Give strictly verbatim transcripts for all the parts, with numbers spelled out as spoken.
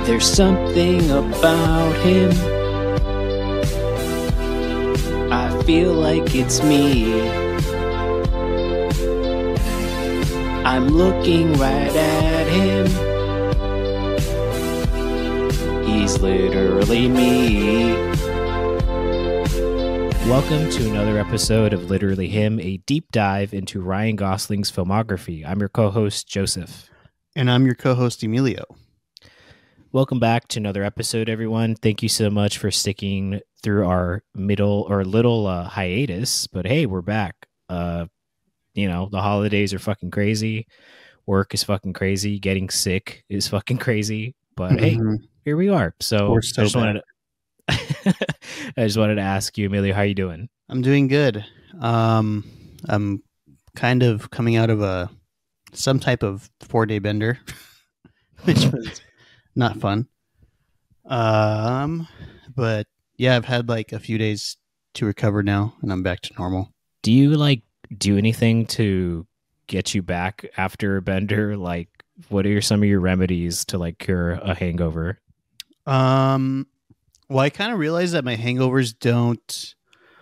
There's something about him. I feel like it's me. I'm looking right at him. He's literally me. Welcome to another episode of Literally Him, a deep dive into Ryan Gosling's filmography. I'm your co-host, Joseph. And I'm your co-host, Emilio. Welcome back to another episode, everyone. Thank you so much for sticking through our middle or little uh, hiatus. But hey, we're back. Uh, you know, the holidays are fucking crazy. Work is fucking crazy. Getting sick is fucking crazy. But mm-hmm. hey, here we are. So, so I just wanted to, I just wanted to ask you, Emilio, how you doing? I'm doing good. Um, I'm kind of coming out of a some type of four day bender, which was not fun. Um, but yeah, I've had like a few days to recover now, and I'm back to normal. Do you like do anything to get you back after a bender? Like, what are some of your remedies to like cure a hangover? Um, well, I kind of realized that my hangovers don't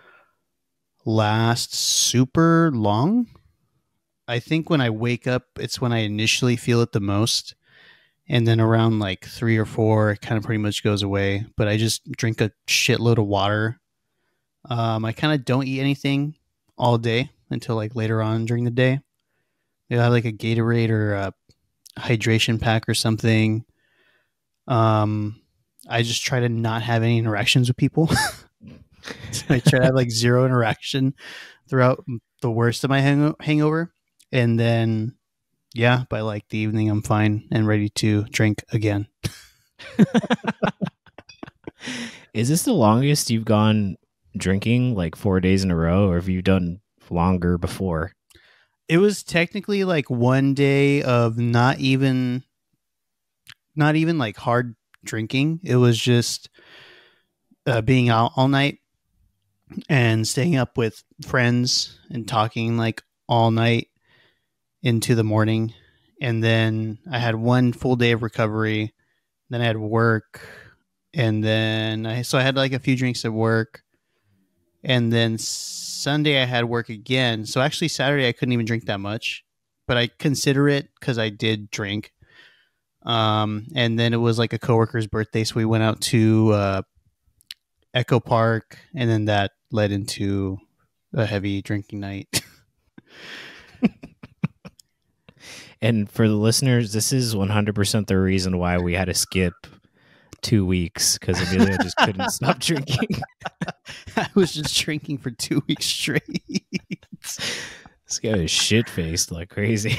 last super long. I think when I wake up, it's when I initially feel it the most. And then around like three or four, it kind of pretty much goes away. But I just drink a shitload of water. Um, I kind of don't eat anything all day until like later on during the day. Maybe I have like a Gatorade or a hydration pack or something. Um, I just try to not have any interactions with people. So I try to have like zero interaction throughout the worst of my hang- hangover. And then, yeah, by like the evening, I'm fine and ready to drink again. Is this the longest you've gone drinking, like four days in a row, or have you done longer before? It was technically like one day of not even, not even like hard drinking. It was just uh, being out all night and staying up with friends and talking like all night into the morning. And then I had one full day of recovery. Then I had work. And then I, so I had like a few drinks at work. And then Sunday I had work again. So actually Saturday I couldn't even drink that much, but I consider it because I did drink. Um, and then it was like a coworker's birthday. So we went out to uh, Echo Park, and then that led into a heavy drinking night. And for the listeners, this is one hundred percent the reason why we had to skip two weeks, because Emilio just couldn't stop drinking. I was just drinking for two weeks straight. This guy was shit-faced like crazy.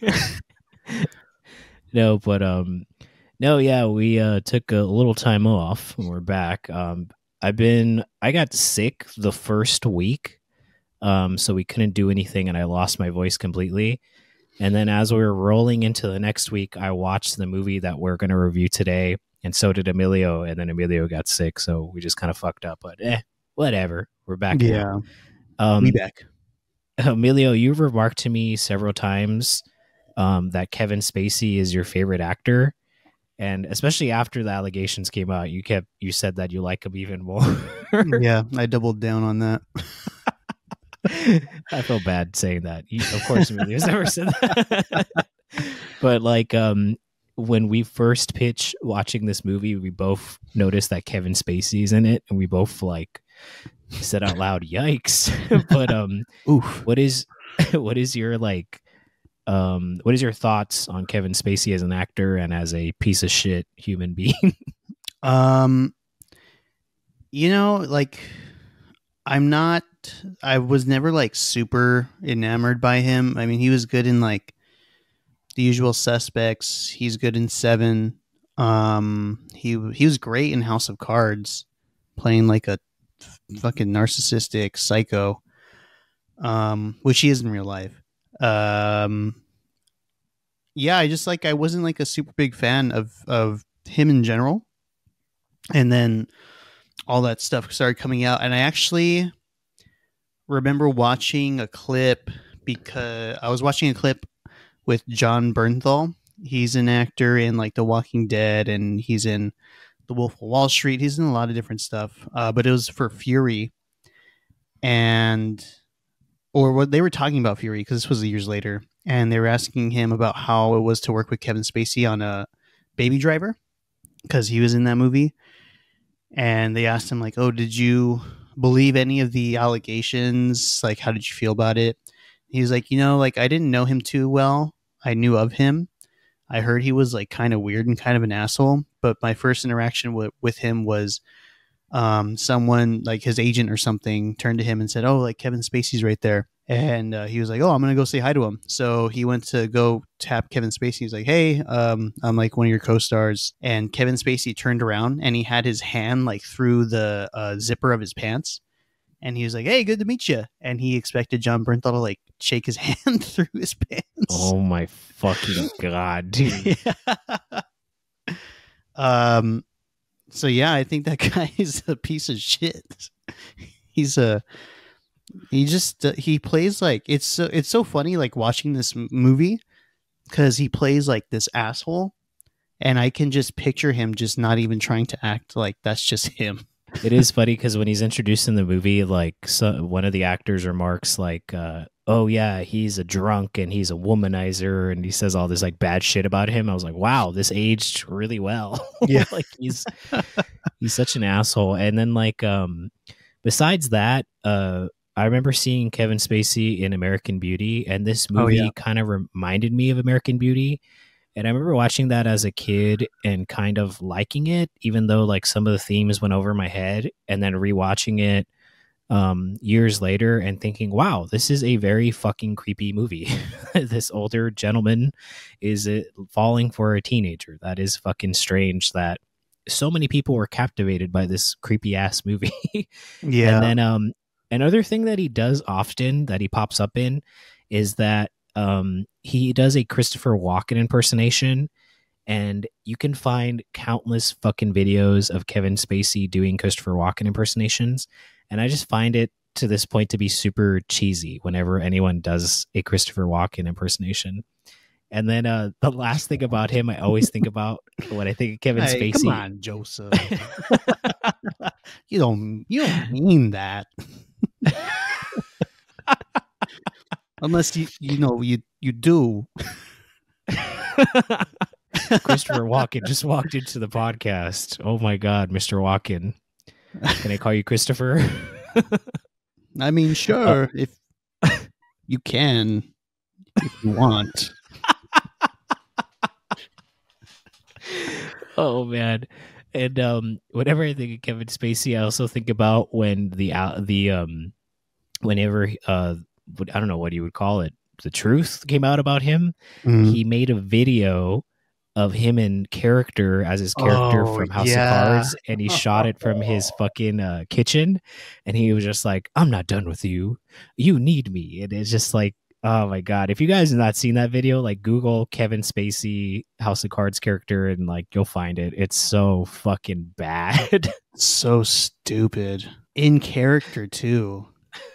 No, but, um, no, yeah, we uh, took a little time off and we're back. Um, I've been, I got sick the first week, um, so we couldn't do anything and I lost my voice completely. And then as we were rolling into the next week, I watched the movie that we're going to review today, and so did Emilio, and then Emilio got sick, so we just kind of fucked up, but eh, whatever. We're back yeah. now. Um, we back. Emilio, you've remarked to me several times um, that Kevin Spacey is your favorite actor, and especially after the allegations came out, you kept you said that you like him even more. Yeah, I doubled down on that. I feel bad saying that. You, of course, Emilio's never said that. But like, um, when we first pitched watching this movie, we both noticed that Kevin Spacey's in it, and we both like said out loud, "Yikes!" But um, Oof. what is what is your like, um, what is your thoughts on Kevin Spacey as an actor and as a piece of shit human being? um, you know, like, I'm not. I was never like super enamored by him. I mean, he was good in like The Usual Suspects. He's good in Seven. Um, he he was great in House of Cards, playing like a fucking narcissistic psycho, um, which he is in real life. Um, yeah, I just like I wasn't like a super big fan of of him in general, and then all that stuff started coming out, and I actually remember watching a clip because I was watching a clip with John Bernthal, He's an actor in like The Walking Dead, and he's in The Wolf of Wall Street. He's in a lot of different stuff. Uh, but it was for Fury, and or what they were talking about Fury because this was years later, and they were asking him about how it was to work with Kevin Spacey on a Baby Driver because he was in that movie, and they asked him like, "Oh, did you believe any of the allegations? Like, how did you feel about it?" He was like, "You know, like I didn't know him too well. I knew of him. I heard he was like kind of weird and kind of an asshole, but my first interaction with with him was." Um, someone like his agent or something turned to him and said, "Oh, like Kevin Spacey's right there," and uh, he was like, "Oh, I'm gonna go say hi to him." So he went to go tap Kevin Spacey. He's like, "Hey, um, I'm like one of your co-stars," and Kevin Spacey turned around and he had his hand like through the uh, zipper of his pants, and he was like, "Hey, good to meet you," and he expected John Bernthal to like shake his hand through his pants. Oh my fucking god, dude! Yeah. um. So yeah, I think that guy is a piece of shit. He's a he just uh, he plays like it's so it's so funny like watching this m- movie because he plays like this asshole, and I can just picture him just not even trying to act like that's just him. It is funny because when he's introduced in the movie, like so, one of the actors remarks like, uh, "Oh yeah, he's a drunk and he's a womanizer," and he says all this like bad shit about him. I was like, "Wow, this aged really well." Yeah. Like he's he's such an asshole. And then like um, besides that, uh, I remember seeing Kevin Spacey in American Beauty, and this Oh movie yeah. kind of reminded me of American Beauty. And I remember watching that as a kid and kind of liking it, even though like some of the themes went over my head, and then rewatching it um, years later and thinking, wow, this is a very fucking creepy movie. This older gentleman is uh, falling for a teenager. That is fucking strange that so many people were captivated by this creepy ass movie. And Yeah. then um, another thing that he does often that he pops up in is that um, he does a Christopher Walken impersonation, and you can find countless fucking videos of Kevin Spacey doing Christopher Walken impersonations. And I just find it to this point to be super cheesy whenever anyone does a Christopher Walken impersonation. And then uh, the last thing about him, I always think about when I think of Kevin Hey, come Spacey. on, Joseph. you don't you don't mean that. Unless you you know you you do. Christopher Walken just walked into the podcast. Oh my God, Mister Walken. Can I call you Christopher? I mean, sure, uh, if you can, if you want. Oh man. And um, whenever I think of Kevin Spacey, I also think about when the uh, the um, whenever uh, I don't know what you would call it, the truth came out about him. Mm. He made a video of him in character as his character oh, from House yeah. of Cards, and he shot it from his fucking uh, kitchen, and he was just like, "I'm not done with you. You need me." And it's just like, oh my God. If you guys have not seen that video, like Google Kevin Spacey House of Cards character and like you'll find it. It's so fucking bad. So stupid. In character too.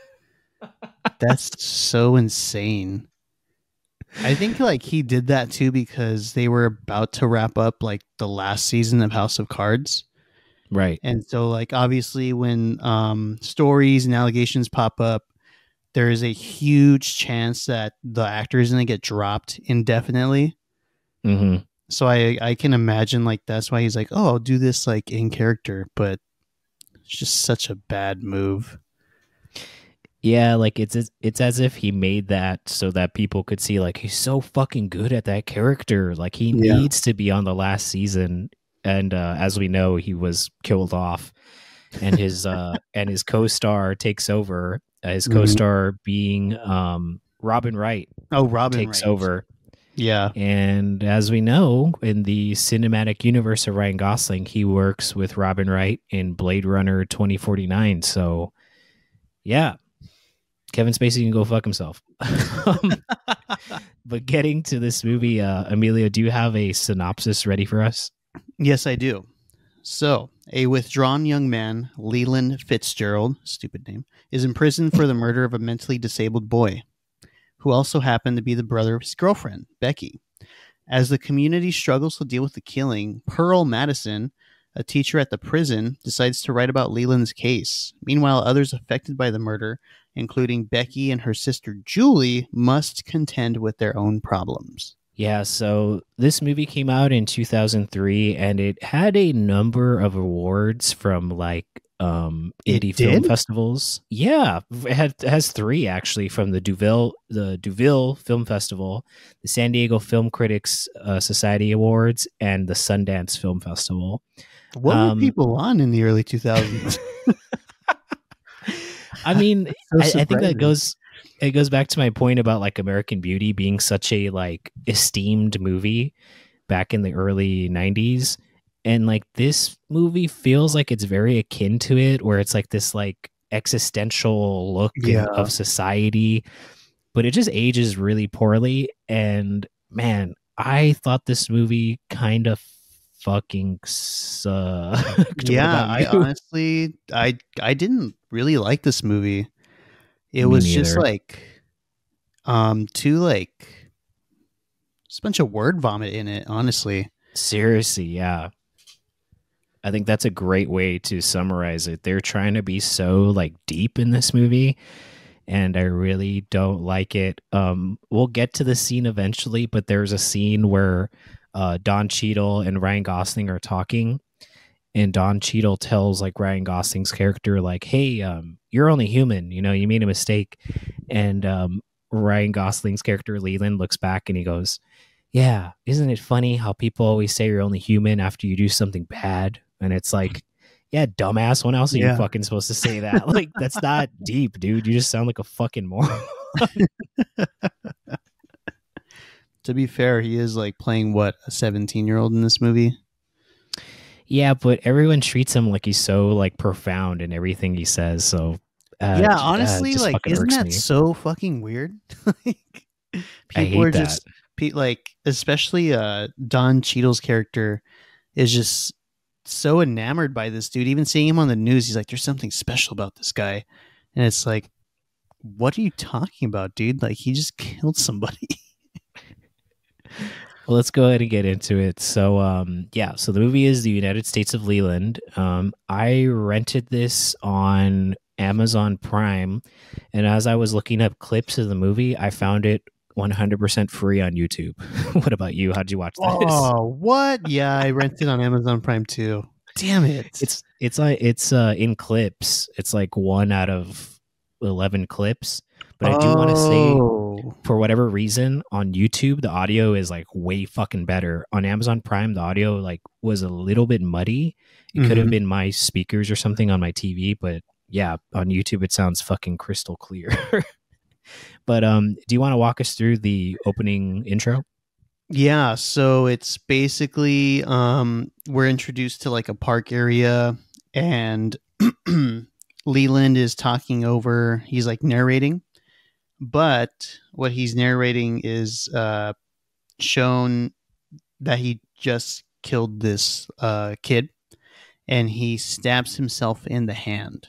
That's so insane. I think like he did that too because they were about to wrap up like the last season of House of Cards. Right. And so like obviously when um stories and allegations pop up, there is a huge chance that the actor is going to get dropped indefinitely. Mm-hmm. So I, I can imagine like that's why he's like, oh, I'll do this like in character, but it's just such a bad move. Yeah, like it's it's as if he made that so that people could see like he's so fucking good at that character. Like he yeah. needs to be on the last season, and uh, as we know, he was killed off, and his uh, and his co-star takes over. Uh, his mm-hmm. co-star being um, Robin Wright. Oh, Robin takes Wright. over. Yeah. And as we know, in the cinematic universe of Ryan Gosling, he works with Robin Wright in Blade Runner twenty forty-nine. So, yeah, Kevin Spacey can go fuck himself. um, but getting to this movie, uh, Emilio, do you have a synopsis ready for us? Yes, I do. So, a withdrawn young man, Leland Fitzgerald, stupid name, is imprisoned for the murder of a mentally disabled boy, who also happened to be the brother of his girlfriend, Becky. As the community struggles to deal with the killing, Pearl Madison, a teacher at the prison, decides to write about Leland's case. Meanwhile, others affected by the murder, including Becky and her sister Julie, must contend with their own problems. Yeah, so this movie came out in two thousand three and it had a number of awards from like um It indie film did? festivals. Yeah, it, had, it has three actually from the Deauville the Deauville Film Festival, the San Diego Film Critics uh, Society Awards, and the Sundance Film Festival. What were Um people on in the early two thousands? I mean, So I, I think that surprising. goes it goes back to my point about like American Beauty being such a like esteemed movie back in the early nineties, and like this movie feels like it's very akin to it, where it's like this like existential look Yeah. in, of society, but it just ages really poorly. And man, I thought this movie kind of fucking sucked. Yeah, What about I you? honestly I I didn't really like this movie. It Me was just neither. like um too like just a bunch of word vomit in it, honestly. Seriously, yeah. I think that's a great way to summarize it. They're trying to be so like deep in this movie, and I really don't like it. Um, we'll get to the scene eventually, but there's a scene where uh, Don Cheadle and Ryan Gosling are talking, and Don Cheadle tells like Ryan Gosling's character, like, "Hey, um, you're only human. You know, you made a mistake." And um, Ryan Gosling's character Leland looks back and he goes, "Yeah, isn't it funny how people always say you're only human after you do something bad?" And it's like, yeah, dumbass. When else are you Yeah. fucking supposed to say that? Like, that's not deep, dude. You just sound like a fucking moron. To be fair, he is like playing what, a seventeen year old in this movie? Yeah, but everyone treats him like he's so like profound in everything he says. So, uh, Yeah, j- uh, it honestly, just like, fucking isn't irks that me. so fucking weird? Like, I people are hate that. just pe- like, especially uh Don Cheadle's character is just so enamored by this dude. Even seeing him on the news, he's like, "There's something special about this guy," and it's like, what are you talking about, dude? Like, he just killed somebody. Well, let's go ahead and get into it. So, um, yeah, so the movie is The United States of Leland. Um, I rented this on Amazon Prime, and as I was looking up clips of the movie, I found it one hundred percent free on YouTube. What about you? How'd you watch this? Oh, what? Yeah, I rented on Amazon Prime too. Damn it. It's it's like it's uh, in clips. It's like one out of eleven clips. But I do want to say, Oh, for whatever reason, on YouTube the audio is like way fucking better. On Amazon Prime the audio like was a little bit muddy. It could have Mhm. been my speakers or something on my T V, but yeah, on YouTube it sounds fucking crystal clear. But um do you want to walk us through the opening intro? Yeah, so it's basically um we're introduced to like a park area, and Leland is talking over, he's like narrating, but what he's narrating is uh shown that he just killed this uh kid, and he stabs himself in the hand.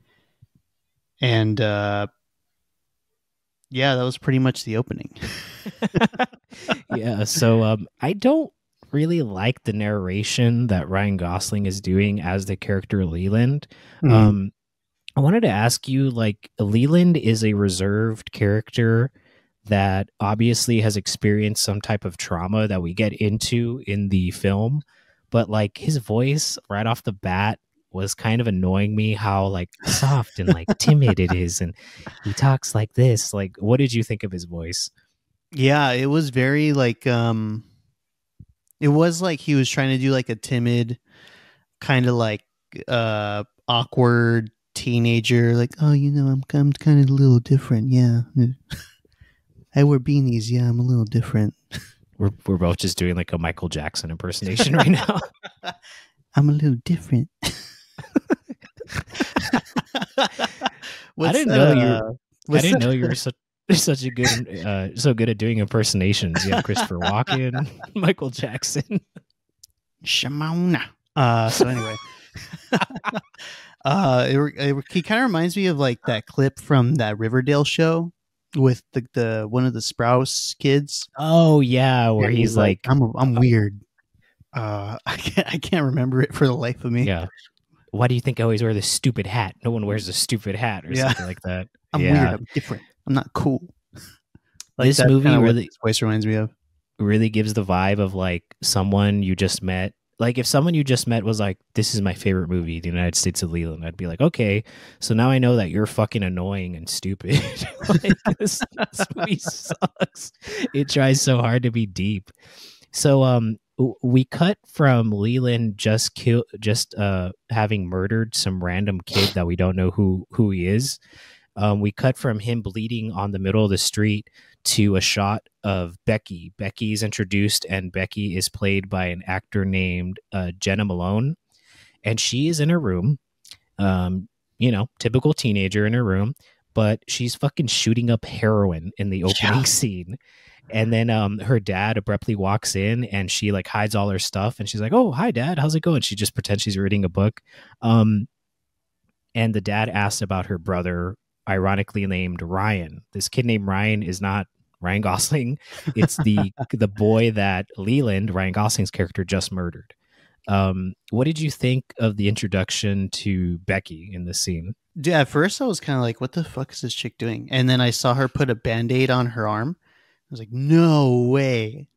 And uh yeah, that was pretty much the opening. Yeah, so um I don't really like the narration that Ryan Gosling is doing as the character Leland. Mhm. Um I wanted to ask you, like, Leland is a reserved character that obviously has experienced some type of trauma that we get into in the film, but like his voice right off the bat was kind of annoying me, how like soft and like timid it is, and he talks like this. Like, what did you think of his voice? Yeah, it was very like um it was like he was trying to do like a timid kind of like uh awkward teenager, like, "Oh, you know, I'm I'm kind of a little different. Yeah. I wear beanies. Yeah, I'm a little different. We're we're both just doing like a Michael Jackson impersonation right now. I'm a little different." I What's didn't that know you. uh I what's didn't know that? you were such such a good uh, so good at doing impersonations. You have Christopher Walken, Michael Jackson. Shimona. Uh so anyway. uh it, it, he kind of reminds me of like that clip from that Riverdale show. with the, the one of the Sprouse kids. Oh yeah, where And he's he's like, like, I'm a, I'm uh, weird. Uh, I can't I can't remember it for the life of me. yeah. Why do you think I always wear this stupid hat? No one wears a stupid hat or Yeah, something like that. I'm weird. Yeah. I'm different. I'm not cool. Like This that's kind movie of what really this voice reminds me of. really gives the vibe of like someone you just met. Like if someone you just met was like, "This is my favorite movie, The United States of Leland," I'd be like, "Okay, so now I know that you're fucking annoying and stupid." Like, this, this movie sucks. It tries so hard to be deep. So um, we cut from Leland just kill, just uh having murdered some random kid that we don't know who who he is. Um, we cut from him bleeding on the middle of the street to a shot of Becky. Becky is introduced, and Becky is played by an actor named uh, Jenna Malone, and she is in her room. Um, you know, typical teenager in her room, but she's fucking shooting up heroin in the opening Yeah. scene. And then um, her dad abruptly walks in, and she like hides all her stuff, and she's like, "Oh, hi, Dad. How's it going?" She just pretends she's reading a book. Um, and the dad asks about her brother, ironically named Ryan. This kid named Ryan is not Ryan Gosling. It's the the boy that Leland, Ryan Gosling's character, just murdered. Um, what did you think of the introduction to Becky in this scene? Dude, at first I was kind of like, what the fuck is this chick doing? And then I saw her put a band-aid on her arm. I was like, no way.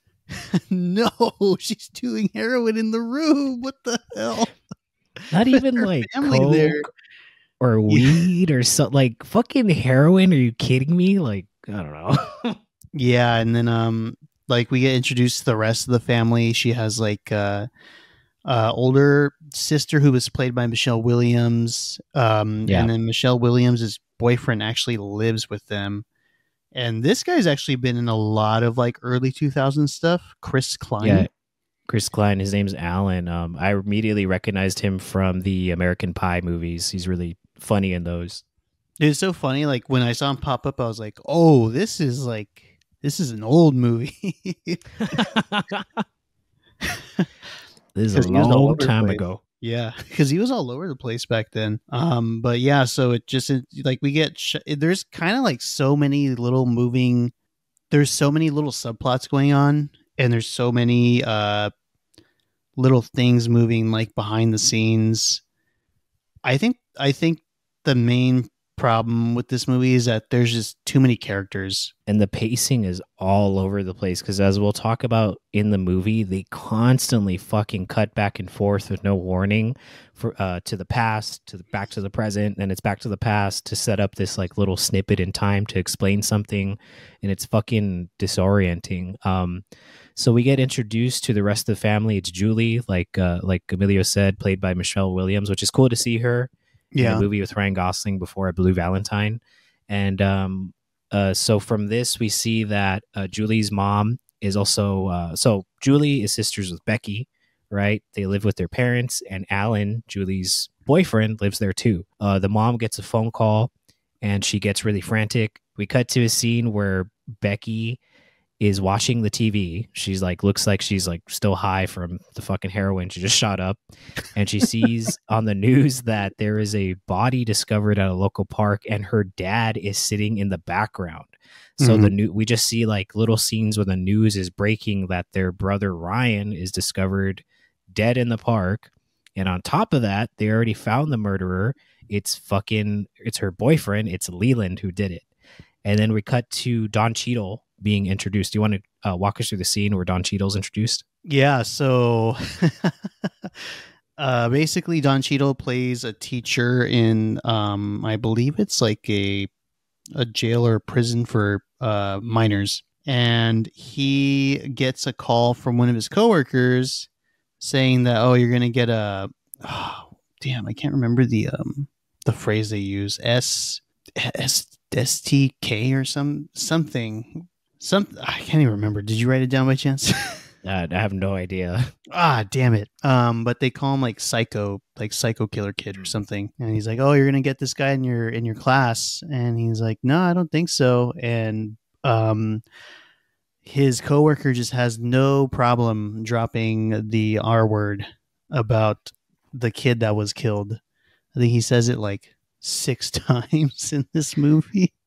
No, she's doing heroin in the room. What the hell? Not With even her like family coke there. or Yeah. weed or something. Like fucking heroin. Are you kidding me? Like I don't know. Yeah, and then um like we get introduced to the rest of the family. She has like uh uh older sister who was played by Michelle Williams. Um Yeah, and then Michelle Williams' boyfriend actually lives with them. And this guy's actually been in a lot of like early two thousands stuff. Chris yeah. Klein. Chris Klein. His name's Alan. Um, I immediately recognized him from the American Pie movies. He's really funny in those. It's so funny. Like when I saw him pop up, I was like, "Oh, this is like this is an old movie." This is a Because he was all long over the time place. ago. Yeah, because he was all over the place back then. Um, but yeah, so it just it, like we get sh- there's kind of like so many little moving. There's so many little subplots going on, and there's so many uh little things moving like behind the scenes. I think I think the main problem with this movie is that there's just too many characters. And the pacing is all over the place because, as we'll talk about in the movie, they constantly fucking cut back and forth with no warning for uh, to the past, to the back to the present, and it's back to the past to set up this like little snippet in time to explain something, and it's fucking disorienting. Um, so we get introduced to the rest of the family. It's Julie, like uh, like Emilio said, played by Michelle Williams, which is cool to see her in a Yeah, movie with Ryan Gosling before a Blue Valentine. And um, uh, so from this, we see that uh, Julie's mom is also uh, so Julie is sisters with Becky, right? They live with their parents, and Alan, Julie's boyfriend, lives there too. Uh, the mom gets a phone call, and she gets really frantic. We cut to a scene where Becky is watching the T V. She's like, looks like she's like still high from the fucking heroin she just shot up. And she sees on the news that there is a body discovered at a local park, and her dad is sitting in the background. So Mhm. the new we just see like little scenes where the news is breaking that their brother Ryan is discovered dead in the park. And on top of that, they already found the murderer. It's fucking it's her boyfriend. It's Leland who did it. And then we cut to Don Cheadle being introduced. Do you want to uh, walk us through the scene where Don Cheadle's introduced? Yeah, so uh, basically, Don Cheadle plays a teacher in, um, I believe it's like a a jail or prison for uh, minors, and he gets a call from one of his coworkers saying that, oh, you're gonna get a, oh, damn, I can't remember the um the phrase they use, S S S T K or some something. Some I can't even remember. Did you write it down by chance? Uh, I have no idea. Ah, damn it. Um, but they call him like psycho, like psycho killer kid or something. And he's like, "Oh, you're gonna get this guy in your in your class," and he's like, "No, I don't think so." And um, his coworker just has no problem dropping the R word about the kid that was killed. I think he says it like six times in this movie.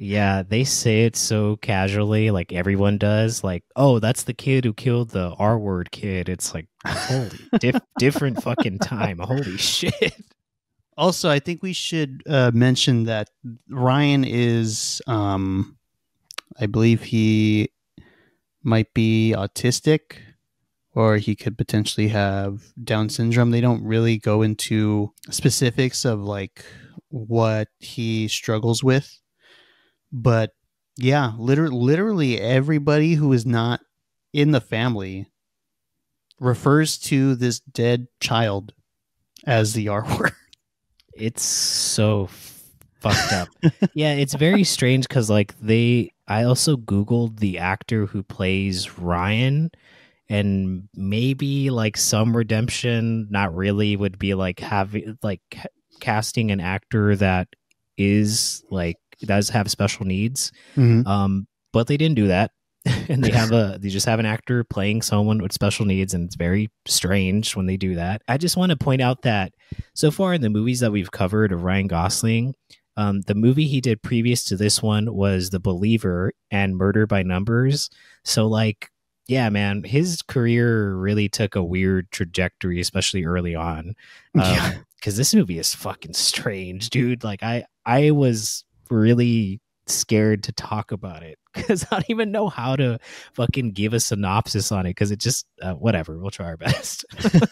Yeah, they say it so casually, like everyone does. Like, oh, that's the kid who killed the R word kid. It's like, holy, diff- different fucking time. Holy shit. Also, I think we should uh, mention that Ryan is, um, I believe he might be autistic, or he could potentially have Down syndrome. They don't really go into specifics of like what he struggles with, but yeah, literally, literally everybody who is not in the family refers to this dead child as the R word. It's so fucked up. Yeah, it's very strange because, like, they, I also Googled the actor who plays Ryan, and maybe like some redemption, not really, would be like having, like, ca- casting an actor that is like, does have special needs. Mhm. Um, but they didn't do that. And they have a they just have an actor playing someone with special needs, and it's very strange when they do that. I just want to point out that so far in the movies that we've covered of Ryan Gosling, um, the movie he did previous to this one was The Believer and Murder by Numbers. So, like, yeah, man, his career really took a weird trajectory, especially early on. Yeah. Um, because this movie is fucking strange, dude. Like, I I was really scared to talk about it because I don't even know how to fucking give a synopsis on it, because it just uh, whatever, we'll try our best.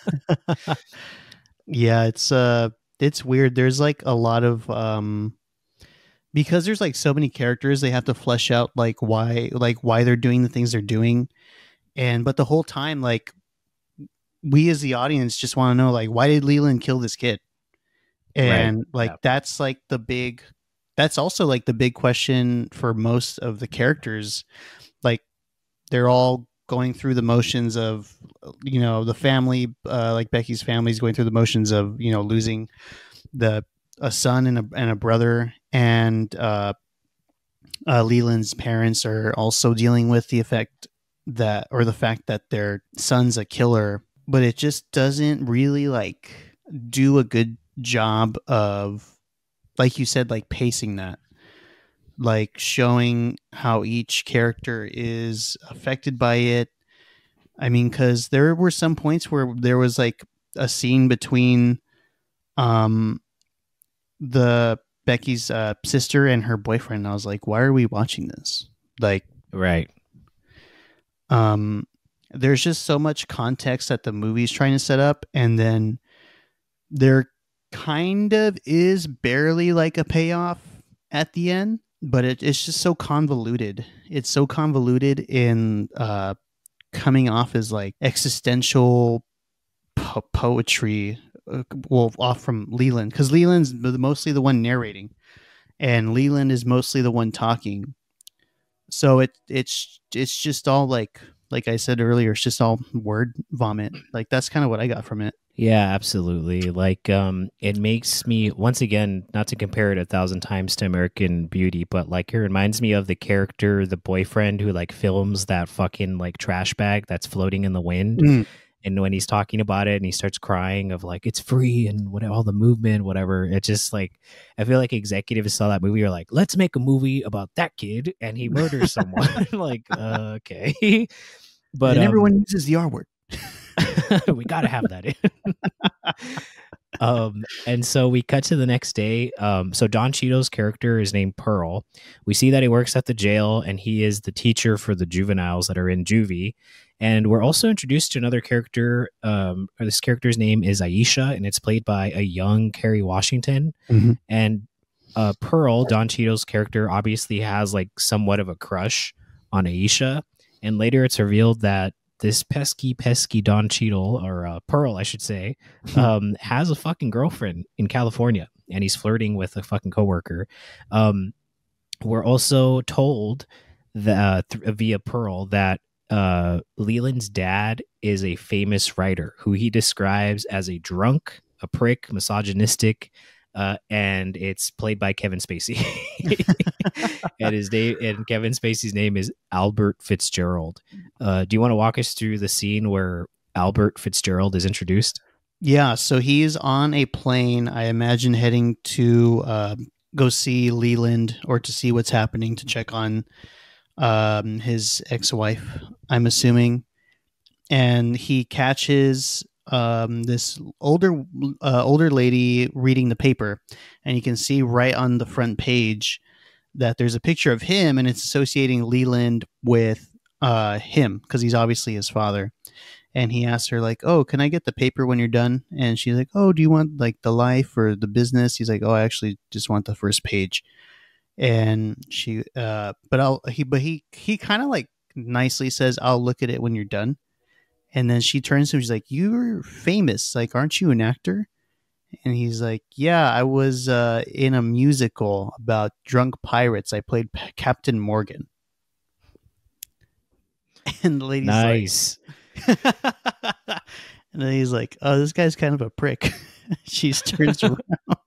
Yeah, it's uh it's weird. There's like a lot of um because there's like so many characters, they have to flesh out like why like why they're doing the things they're doing. And but the whole time, like, we as the audience just want to know, like, why did Leland kill this kid? Right. And like Yeah. that's like the big that's also like the big question for most of the characters. Like, they're all going through the motions of, you know, the family, uh, like Becky's family is going through the motions of, you know, losing the a son and a and a brother, and uh, uh, Leland's parents are also dealing with the effect that, or the fact that their son's a killer. But it just doesn't really like do a good job of, like you said, like pacing that, like showing how each character is affected by it. I mean, because there were some points where there was like a scene between um the Becky's uh, sister and her boyfriend. And I was like, why are we watching this? Like, Right. um, there's just so much context that the movie's trying to set up, and then there kind of is barely like a payoff at the end, but it, it's just so convoluted. It's so convoluted in uh, coming off as like existential po- poetry. Uh, well, off from Leland, because Leland's mostly the one narrating, and Leland is mostly the one talking. So it it's it's just all like like I said earlier, it's just all word vomit. Like, that's kind of what I got from it. Yeah, absolutely. Like, um, it makes me, once again, not to compare it a thousand times to American Beauty, but like, it reminds me of the character, the boyfriend who like films that fucking like trash bag that's floating in the wind. Mm. And when he's talking about it and he starts crying of like, it's free and what, all the movement, whatever. It just like, I feel like executives saw that movie, are like, let's make a movie about that kid and he murders someone. Like, uh, okay. But And um, everyone uses the R word. we got to have that in. Um, and so we cut to the next day. Um, so Don Cheadle's character is named Pearl. We see that he works at the jail and he is the teacher for the juveniles that are in juvie. And we're also introduced to another character. Um, this character's name is Aisha, and it's played by a young Kerry Washington. Mm-hmm. And uh, Pearl, Don Cheadle's character, obviously has like somewhat of a crush on Aisha. And later it's revealed that this pesky, pesky Don Cheadle, or uh, Pearl, I should say, um, has a fucking girlfriend in California, and he's flirting with a fucking coworker. Um, we're also told that th- via Pearl that uh, Leland's dad is a famous writer who he describes as a drunk, a prick, misogynistic, uh, and it's played by Kevin Spacey. And his name, and Kevin Spacey's name is Albert Fitzgerald. Uh, do you want to walk us through the scene where Albert Fitzgerald is introduced? Yeah, so he's on a plane, I imagine heading to uh, go see Leland or to see what's happening to check on um, his ex-wife, I'm assuming, and he catches um, this older uh, older lady reading the paper, and you can see right on the front page that there's a picture of him, and it's associating Leland with uh, him because he's obviously his father. And he asks her like, "Oh, can I get the paper when you're done?" And she's like, "Oh, do you want like the life or the business?" He's like, "Oh, I actually just want the first page." And she, uh, but I'll he, but he he kind of like nicely says, "I'll look at it when you're done." And then she turns to him, she's like, "You're famous, like, aren't you an actor?" And he's like, "Yeah, I was uh, in a musical about drunk pirates. I played P- Captain Morgan." And the lady's like, Nice. and then he's like, "Oh, this guy's kind of a prick." She turns around.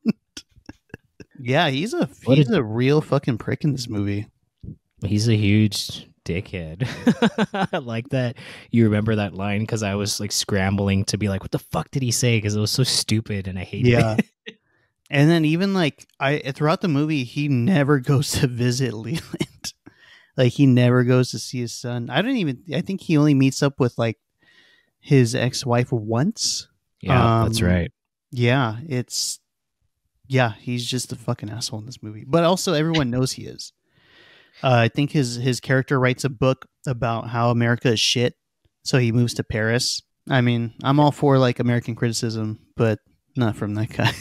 Yeah, he's a What he's a a real fucking prick in this movie. he's a huge dickhead. I like that you remember that line because I was like scrambling to be like, what the fuck did he say? Because it was so stupid and I hated Yeah. it. And then even like I throughout the movie, he never goes to visit Leland. Like he never goes to see his son. I don't even. I think he only meets up with like his ex-wife once. Yeah, that's Um, right. yeah, it's yeah. He's just a fucking asshole in this movie. But also, everyone knows he is. Uh, I think his his character writes a book about how America is shit, so he moves to Paris. I mean, I'm all for like American criticism, but not from that guy.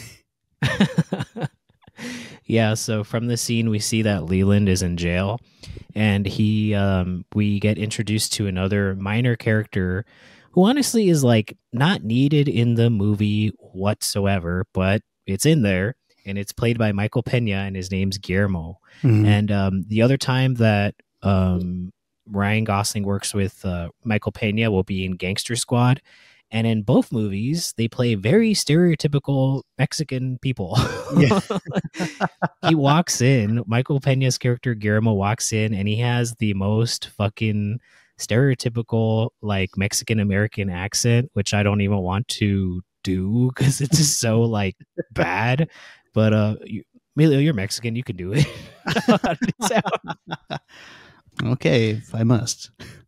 Yeah, so from the scene we see that Leland is in jail and he um we get introduced to another minor character who honestly is like not needed in the movie whatsoever, but it's in there and it's played by Michael Pena and his name's Guillermo. Mm. And um the other time that um Ryan Gosling works with uh, Michael Pena will be in Gangster Squad. And in both movies, they play very stereotypical Mexican people. Yeah. He walks in, Michael Pena's character Guillermo walks in, and he has the most fucking stereotypical like Mexican American accent, which I don't even want to do because it's just so like bad. But uh, you, Emilio, you're Mexican, you can do it. How did it sound? Okay, if I must.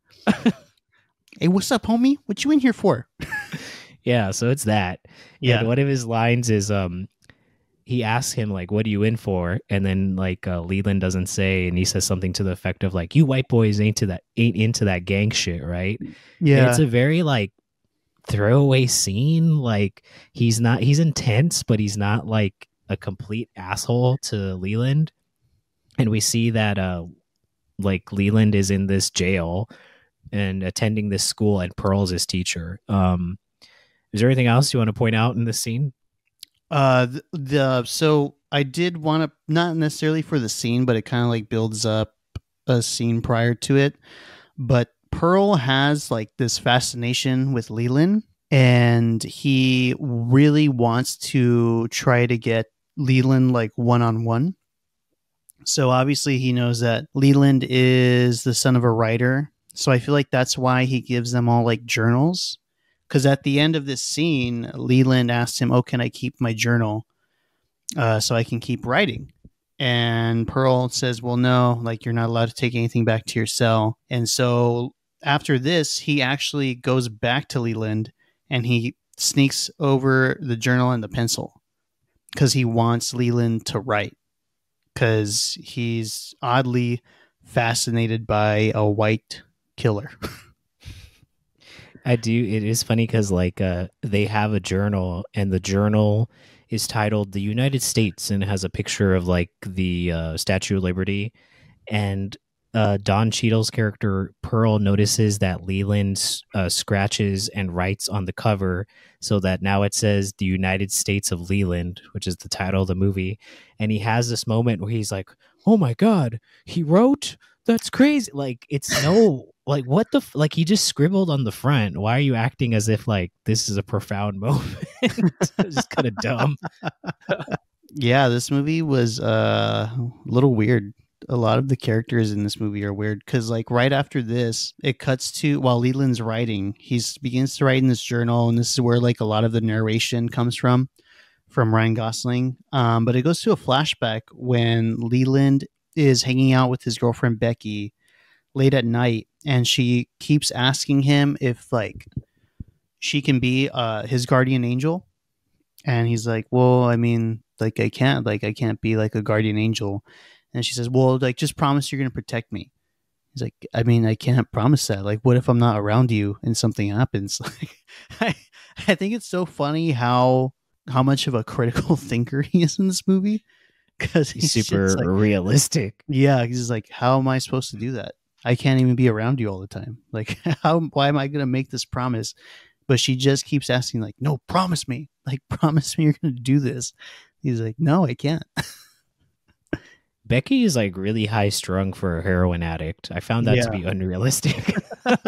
Hey, what's up, homie? What you in here for? Yeah, so it's that. Yeah. And one of his lines is um he asks him like, "What are you in for?" And then like uh, Leland doesn't say, and he says something to the effect of like, "You white boys ain't to that ain't into that gang shit, right?" And it's Yeah. a very like throwaway scene. Like he's not he's intense, but he's not like a complete asshole to Leland. And we see that uh like Leland is in this jail and attending this school, and Pearl's his teacher. Um, is there anything else you want to point out in this scene? Uh, the, the so I did want to not necessarily for the scene, but it kind of like builds up a scene prior to it. But Pearl has like this fascination with Leland, and he really wants to try to get Leland like one on one. So obviously he knows that Leland is the son of a writer. So I feel like that's why he gives them all like journals. Because at the end of this scene, Leland asks him, "Oh, can I keep my journal uh, so I can keep writing?" And Pearl says, "Well, no, like you're not allowed to take anything back to your cell." And so after this, he actually goes back to Leland and he sneaks over the journal and the pencil because he wants Leland to write because he's oddly fascinated by a white killer. I do. It is funny because like uh, they have a journal, and the journal is titled "The United States" and it has a picture of like the uh, Statue of Liberty. And uh, Don Cheadle's character Pearl notices that Leland uh, scratches and writes on the cover, so that now it says "The United States of Leland," which is the title of the movie. And he has this moment where he's like, "Oh my god, he wrote! That's crazy!" Like it's no. Like what the f- like he just scribbled on the front. Why are you acting as if like this is a profound moment? It's just kind of dumb. Yeah, this movie was uh, a little weird. A lot of the characters in this movie are weird because, like, right after this, it cuts to while Leland's writing, he begins to write in this journal, and this is where like a lot of the narration comes from from Ryan Gosling. Um, but it goes to a flashback when Leland is hanging out with his girlfriend Becky late at night, and she keeps asking him if like she can be uh, his guardian angel, and he's like, "Well, I mean, like I can't, like I can't be like a guardian angel." And she says, "Well, like just promise you're gonna protect me." He's like, "I mean, I can't promise that. Like, what if I'm not around you and something happens?" Like, I, I think it's so funny how how much of a critical thinker he is in this movie, because He's he's super just like, realistic. yeah, he's just like, how am I supposed to do that? I can't even be around you all the time. Like, how? Why am I gonna make this promise? But she just keeps asking, like, no, promise me, like, promise me you're gonna do this. He's like, no, I can't. Becky is like really high strung for a heroin addict. I found that to Yeah. be unrealistic.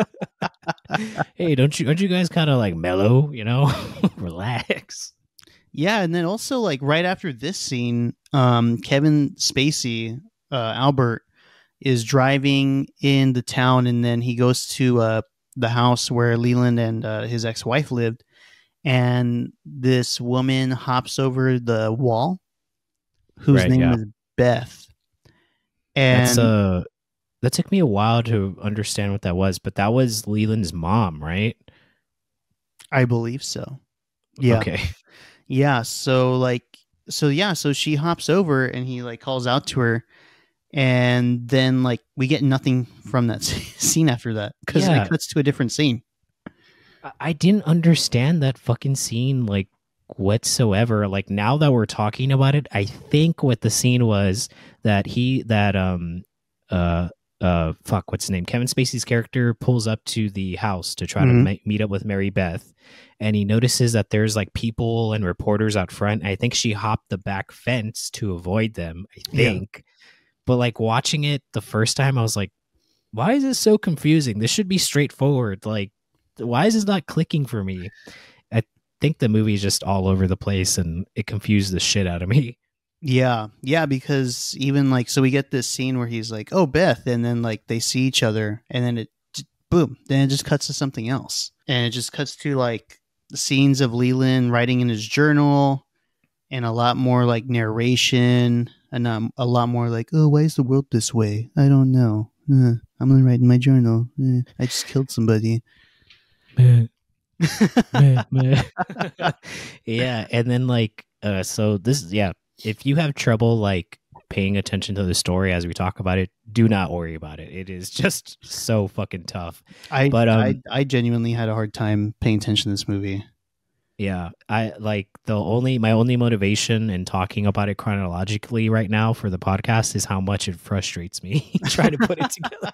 Hey, don't you aren't you guys kind of like mellow, you know? Relax. Yeah, and then also like right after this scene, um, Kevin Spacey, uh, Albert, is driving in the town, and then he goes to uh, the house where Leland and uh, his ex-wife lived, and this woman hops over the wall, whose Right, name yeah. is Beth, That's and uh that took me a while to understand what that was, but that was Leland's mom, right? I believe so. Yeah, Okay. yeah. So like, so yeah, so she hops over, and he like calls out to her, and then like we get nothing from that scene after that because it Yeah, cuts to a different scene. I I didn't understand that fucking scene like whatsoever. Like now that we're talking about it, I think what the scene was that he that um uh uh fuck what's his name, Kevin Spacey's character pulls up to the house to try to Mm-hmm. ma- meet up with Mary Beth, and he notices that there's like people and reporters out front. I think she hopped the back fence to avoid them, I Yeah, think. But like watching it the first time, I was like, why is this so confusing? This should be straightforward. Like, why is this not clicking for me? I think the movie is just all over the place and it confused the shit out of me. yeah, yeah. Because even like, so we get this scene where he's like, "Oh, Beth," and then like they see each other, and then it, boom, then it just cuts to something else, and it just cuts to like the scenes of Leland writing in his journal, and a lot more like narration, and um, a lot more like, "Oh, why is the world this way? I don't know. Uh, I'm gonna write in my journal. Uh, I just killed somebody." Meh, meh, meh. Yeah, and then like, uh, so this, yeah, if you have trouble like paying attention to the story as we talk about it, do not worry about it. It is just so fucking tough. I, But I um, I genuinely had a hard time paying attention to this movie. yeah, I like the only my only motivation in talking about it chronologically right now for the podcast is how much it frustrates me trying to put it together.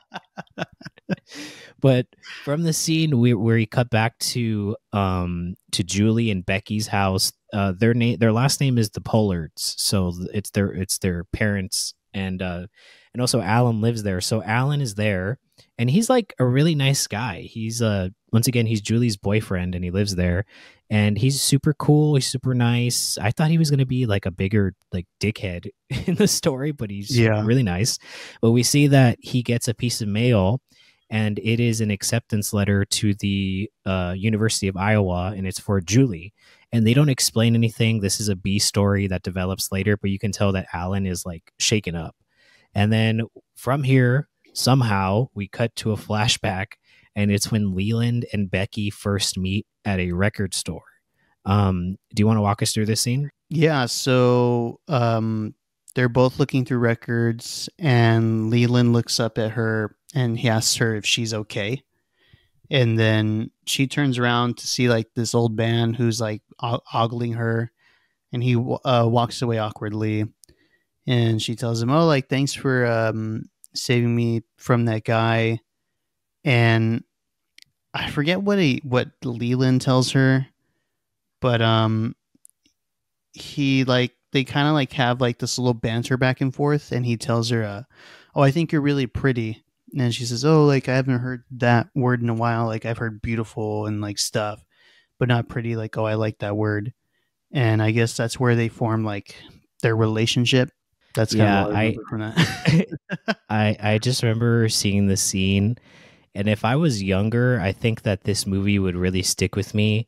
But from the scene where, where he cut back to um to Julie and Becky's house, uh, their name their last name is the Pollards, so it's their it's their parents, and uh, and also Alan lives there. So Alan is there, and he's like a really nice guy. He's uh once again he's Julie's boyfriend, and he lives there, and he's super cool. He's super nice. I thought he was gonna be like a bigger like dickhead in the story, but he's Yeah. really nice. But we see that he gets a piece of mail, and it is an acceptance letter to the uh, University of Iowa, and it's for Julie. And they don't explain anything. This is a B story that develops later, but you can tell that Alan is like shaken up. And then from here, somehow we cut to a flashback, and it's when Leland and Becky first meet at a record store. Um, do you want to walk us through this scene? Yeah, so um, they're both looking through records, and Leland looks up at her and he asks her if she's okay. And then she turns around to see like this old man who's like o- ogling her, and he uh, walks away awkwardly. And she tells him, "Oh, like thanks for um, saving me from that guy." And I forget what he what Leland tells her, but um, he like they kind of like have like this little banter back and forth, and he tells her, uh, "Oh, I think you're really pretty." And she says, "Oh, like I haven't heard that word in a while. Like I've heard beautiful and like stuff, but not pretty. Like, oh, I like that word." And I guess that's where they form like their relationship. That's kind of Yeah, all I I remember from that. I I just remember seeing the scene, and if I was younger, I think that this movie would really stick with me.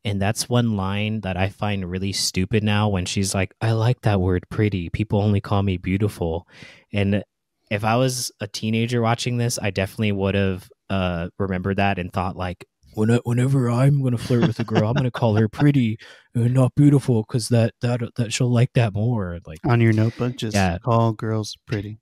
And that's one line that I find really stupid now when she's like, I like that word pretty. People only call me beautiful. And if I was a teenager watching this, I definitely would have uh, remembered that and thought, like, when I, whenever I'm going to flirt with a girl, I'm going to call her pretty and not beautiful because that, that, that she'll like that more. Like, On your notebook, just yeah. call girls pretty.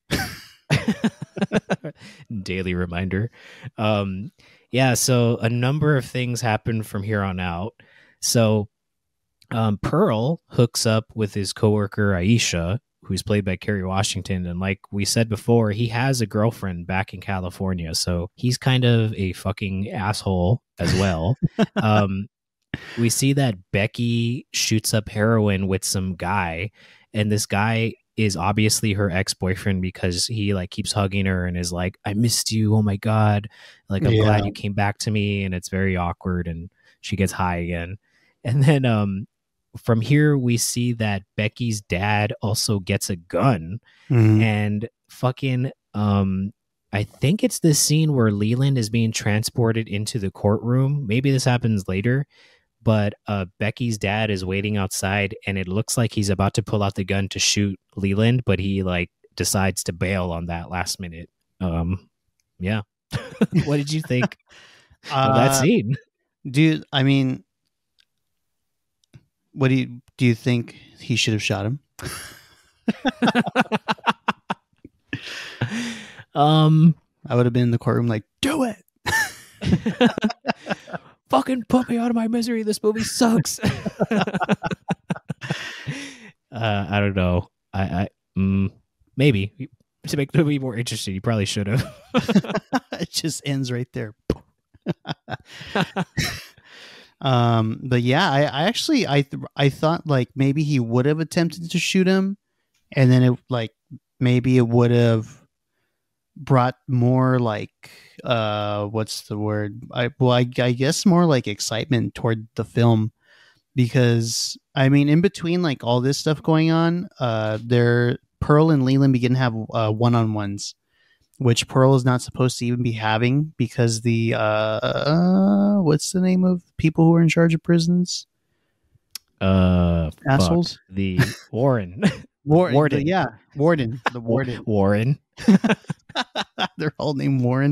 Daily reminder. Um, yeah, so a number of things happen from here on out. So um, Pearl hooks up with his coworker Aisha, who's played by Kerry Washington, and like we said before, he has a girlfriend back in California, so he's kind of a fucking asshole as well. um, we see that Becky shoots up heroin with some guy, and this guy is obviously her ex-boyfriend because he like keeps hugging her and is like, I missed you, oh my god, like I'm Yeah. glad you came back to me. And it's very awkward, and she gets high again. And then um from here we see that Becky's dad also gets a gun. Mhm. And fucking um I think it's this scene where Leland is being transported into the courtroom. Maybe this happens later, but uh, Becky's dad is waiting outside, and it looks like he's about to pull out the gun to shoot Leland, but he like decides to bail on that last minute. Um, yeah. What did you think of that Uh, scene? dude, I mean, what do you do? You think he should have shot him? um, I would have been in the courtroom like, do it. Fucking put me out of my misery. This movie sucks. uh, I don't know. I, I mm, maybe to make the movie more interesting, you probably should have. It just ends right there. um, but yeah, I, I actually I th- I thought like maybe he would have attempted to shoot him, and then it like maybe it would have brought more like uh what's the word I well I, I guess more like excitement toward the film, because I mean in between like all this stuff going on, uh there Pearl and Leland begin to have uh, one-on-ones, which Pearl is not supposed to even be having because the uh, uh what's the name of people who are in charge of prisons? Uh, Assholes. fuck. The Warren. War- Warden. the- yeah, Warden. The Warden. Warren. They're all named Warren.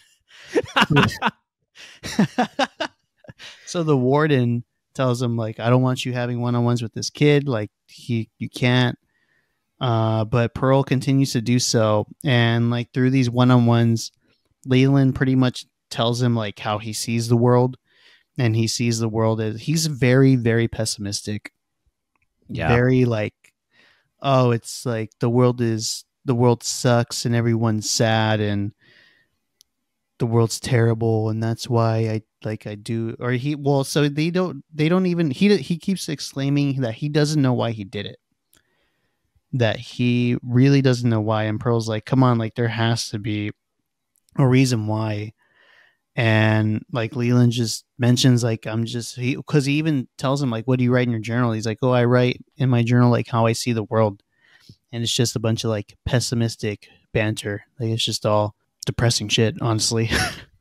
So the warden tells him like, I don't want you having one-on-ones with this kid. Like he, you can't. Uh, but Pearl continues to do so, and like through these one-on-ones, Leland pretty much tells him like how he sees the world, and he sees the world as he's very, very pessimistic. Yeah. Very like, oh, it's like the world is the world sucks and everyone's sad and the world's terrible, and that's why I like I do or he well so they don't they don't even he he keeps exclaiming that he doesn't know why he did it, that he really doesn't know why. And Pearl's like, come on, like there has to be a reason why. And like Leland just mentions like I'm just he because he even tells him like, what do you write in your journal? He's like, oh, I write in my journal like how I see the world. And it's just a bunch of like pessimistic banter. Like it's just all depressing shit, honestly.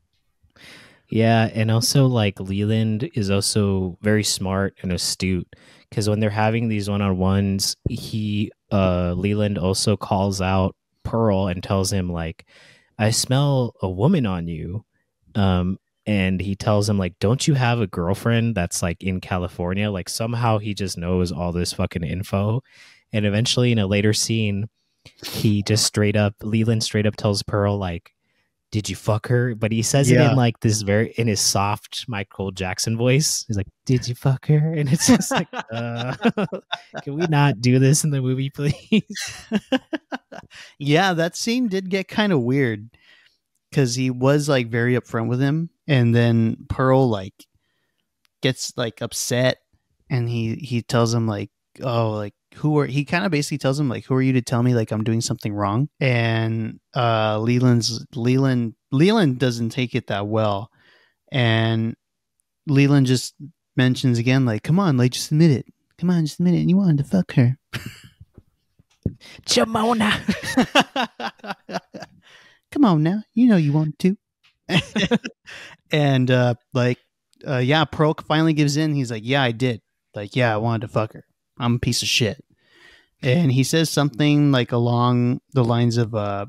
Yeah, and also like Leland is also very smart and astute, because when they're having these one-on-ones, he uh Leland also calls out Pearl and tells him like, I smell a woman on you. Um and he tells him like, don't you have a girlfriend that's like in California? Like somehow he just knows all this fucking info. And eventually in a later scene, he just straight up Leland straight up tells Pearl like, did you fuck her? But he says it Yeah. in like this very in his soft Michael Jackson voice. He's like, did you fuck her? And it's just like, uh, can we not do this in the movie, please? Yeah, that scene did get kind of weird because he was like very upfront with him, and then Pearl like gets like upset, and he he tells him like, oh, like who are he kind of basically tells him like, who are you to tell me like I'm doing something wrong? And uh leland's leland leland doesn't take it that well, and Leland just mentions again like, come on, like just admit it, come on, just admit it, and you wanted to fuck her. Jamona. Come on now, you know you want to. And uh like uh, yeah, Pearl finally gives in. He's like, yeah, I did. Like, yeah, I wanted to fuck her. I'm a piece of shit. And he says something like along the lines of, uh,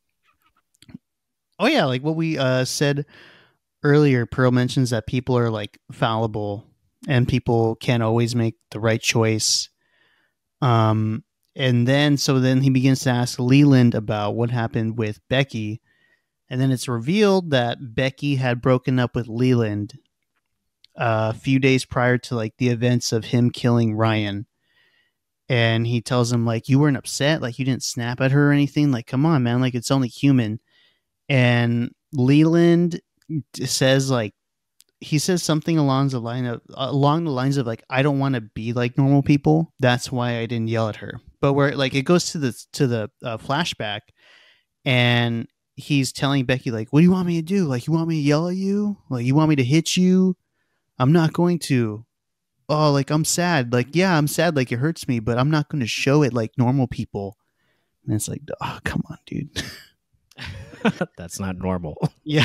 oh yeah, like what we uh, said earlier. Pearl mentions that people are like fallible and people can't always make the right choice. Um, and then so then he begins to ask Leland about what happened with Becky, and then it's revealed that Becky had broken up with Leland uh, a few days prior to like the events of him killing Ryan. And he tells him like, you weren't upset, like you didn't snap at her or anything, like come on man, like it's only human. And Leland says like, he says something along the line of along the lines of like, I don't want to be like normal people, that's why I didn't yell at her. But where like it goes to the to the uh, flashback, and he's telling Becky like, what do you want me to do, like you want me to yell at you, like you want me to hit you, I'm not going to. Oh, like I'm sad, like yeah, I'm sad, like it hurts me, but I'm not going to show it like normal people. And it's like, oh come on dude. That's not normal. Yeah.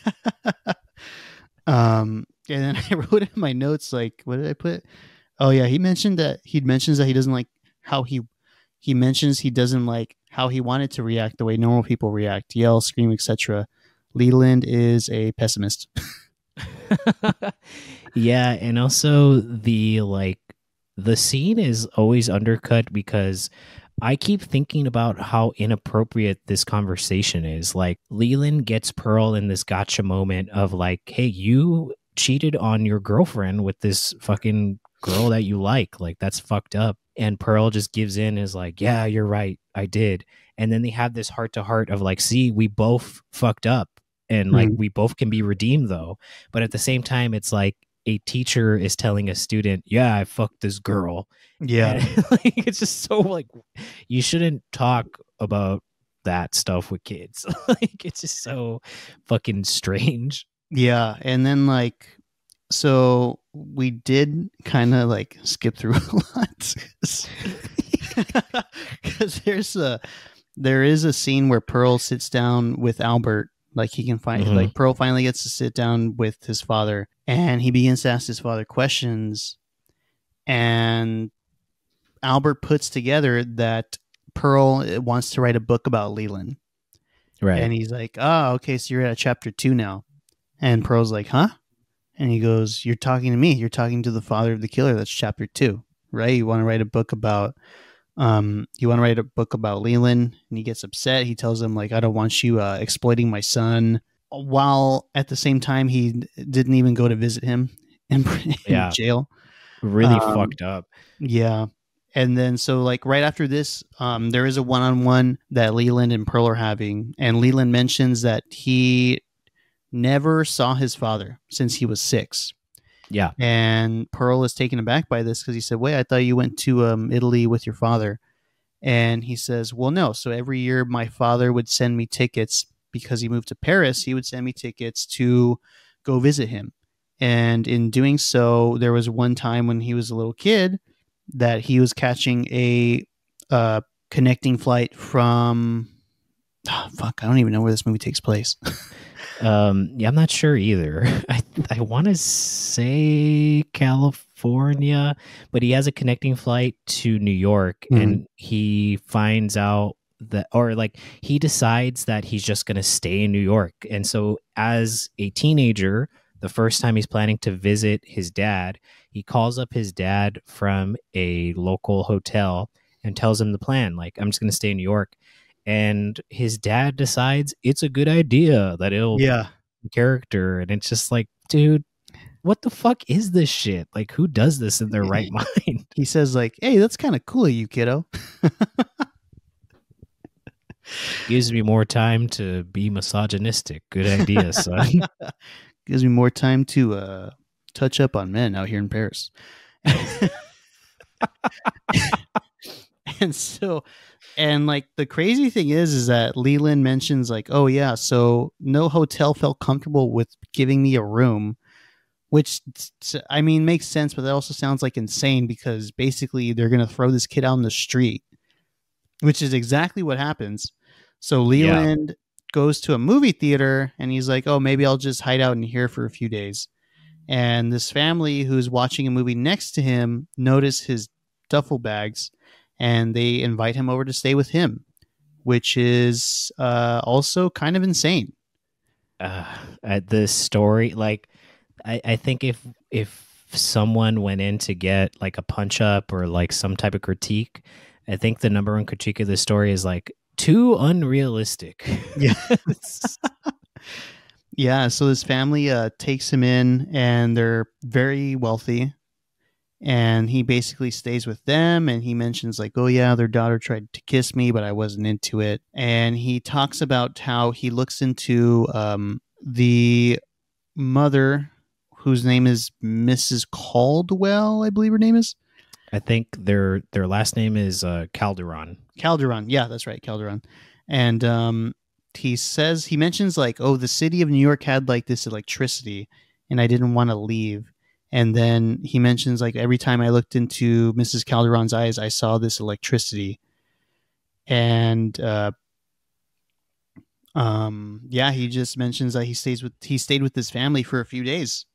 um and then I wrote in my notes like, what did I put? Oh yeah, he mentioned that he mentions that he doesn't like how he he mentions he doesn't like how he wanted to react the way normal people react, yell, scream, etc. Leland is a pessimist. Yeah, and also the like the scene is always undercut because I keep thinking about how inappropriate this conversation is. Like Leland gets Pearl in this gotcha moment of like, hey, you cheated on your girlfriend with this fucking girl that you like. Like that's fucked up. And Pearl just gives in, is like, yeah, you're right, I did. And then they have this heart to heart of like, see, we both fucked up. And like Mhm. we both can be redeemed though. But at the same time, it's like a teacher is telling a student, yeah, I fucked this girl. Yeah. And like it's just so like, you shouldn't talk about that stuff with kids. Like it's just so fucking strange. Yeah. And then like, so we did kind of like skip through a lot because there's a there is a scene where Pearl sits down with Albert. Like he can find Mhm. like Pearl finally gets to sit down with his father, and he begins to ask his father questions. And Albert puts together that Pearl wants to write a book about Leland. Right. And he's like, oh, okay, so you're at chapter two now. And Pearl's like, huh? And he goes, you're talking to me. You're talking to the father of the killer. That's chapter two, right? You want to write a book about, um, you want to write a book about Leland. And he gets upset. He tells him like, I don't want you uh, exploiting my son. While at the same time, he didn't even go to visit him in, in Yeah. jail. Really Um, fucked up. Yeah. And then so like right after this, um, there is a one-on-one that Leland and Pearl are having. And Leland mentions that he never saw his father since he was six. Yeah. And Pearl is taken aback by this because he said, wait, I thought you went to um, Italy with your father. And he says, well, no. So every year my father would send me tickets because he moved to Paris. He would send me tickets to go visit him. And in doing so, there was one time when he was a little kid that he was catching a uh, connecting flight from, oh, fuck, I don't even know where this movie takes place. Um, yeah, I'm not sure either. I I want to say California, but he has a connecting flight to New York, Mhm. and he finds out that, or like he decides that he's just going to stay in New York. And so, as a teenager, the first time he's planning to visit his dad, he calls up his dad from a local hotel and tells him the plan. Like, I'm just going to stay in New York. And his dad decides it's a good idea that it'll Yeah. character, and it's just like, dude, what the fuck is this shit? Like, who does this in their right mind? He says like, hey, that's kind of cool of you, kiddo. Gives me more time to be misogynistic. Good idea, son. Gives me more time to uh, touch up on men out here in Paris. And so, and like the crazy thing is, is that Leland mentions like, oh yeah, so no hotel felt comfortable with giving me a room, which I mean makes sense, but that also sounds like insane because basically they're gonna throw this kid out in the street, which is exactly what happens. So Leland yeah. goes to a movie theater and he's like, oh, maybe I'll just hide out in here for a few days. And this family who's watching a movie next to him notice his duffel bags, and they invite him over to stay with him, which is uh, also kind of insane. Uh, uh, the story, like, I, I think if if someone went in to get like a punch up or like some type of critique, I think the number one critique of the story is like too unrealistic. Yeah. Yeah, so this family uh, takes him in, and they're very wealthy. And he basically stays with them, and he mentions like, oh yeah, their daughter tried to kiss me, but I wasn't into it. And he talks about how he looks into um, the mother, whose name is Missus Caldwell, I believe her name is. I think their their last name is uh, Calderon. Calderon, yeah, that's right, Calderon. And um, he says, he mentions like, oh, the city of New York had like this electricity, and I didn't want to leave. And then he mentions like, every time I looked into Missus Calderon's eyes, I saw this electricity. And uh, um, yeah, he just mentions that he stays with he stayed with his family for a few days,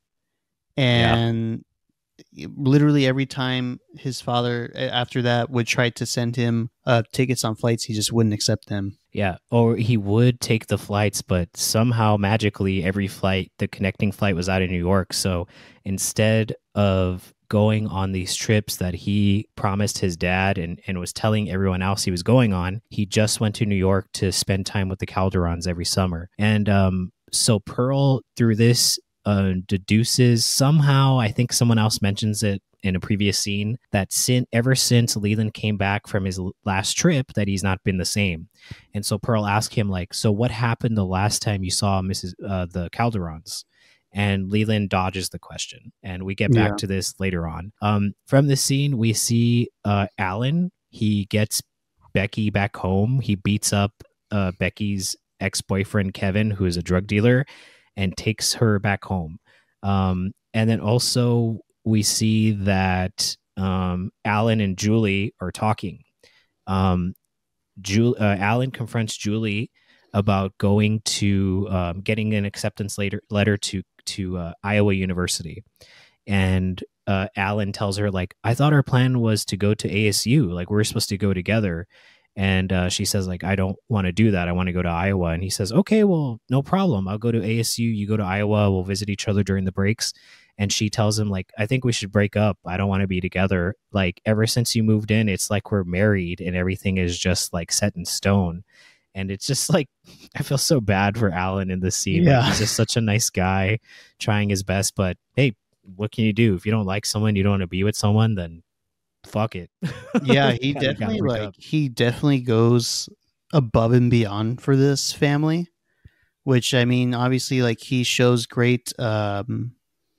Yeah. and literally every time his father after that would try to send him uh, tickets on flights, he just wouldn't accept them. Yeah, or he would take the flights, but somehow magically every flight, the connecting flight was out of New York. So instead of going on these trips that he promised his dad and, and was telling everyone else he was going on, he just went to New York to spend time with the Calderons every summer. And um, so Pearl, through this, uh, deduces somehow, I think someone else mentions it in a previous scene, that sin, ever since Leland came back from his last trip, that he's not been the same. And so Pearl asked him, like, so what happened the last time you saw Missus Uh, the Calderons? And Leland dodges the question. And we get back Yeah. to this later on. Um, from this scene, we see uh, Alan. He gets Becky back home. He beats up uh, Becky's ex-boyfriend, Kevin, who is a drug dealer, and takes her back home. Um, and then also we see that um, Alan and Julie are talking. Um, Ju- uh, Alan confronts Julie about going to um, getting an acceptance letter, letter to to uh, Iowa University, and uh, Alan tells her, like, I thought our plan was to go to A S U, like we were supposed to go together. And uh, she says, like, I don't want to do that. I want to go to Iowa. And he says, okay, well, no problem. I'll go to A S U. You go to Iowa. We'll visit each other during the breaks. And she tells him, like, I think we should break up. I don't want to be together. Like, ever since you moved in, it's like we're married and everything is just like set in stone. And it's just like, I feel so bad for Alan in this scene. Yeah. Like, he's just such a nice guy trying his best. But hey, what can you do? If you don't like someone, you don't want to be with someone, then fuck it. Yeah, he Gotta- gotta definitely break like up. he definitely goes above and beyond for this family, which I mean, obviously, like he shows great um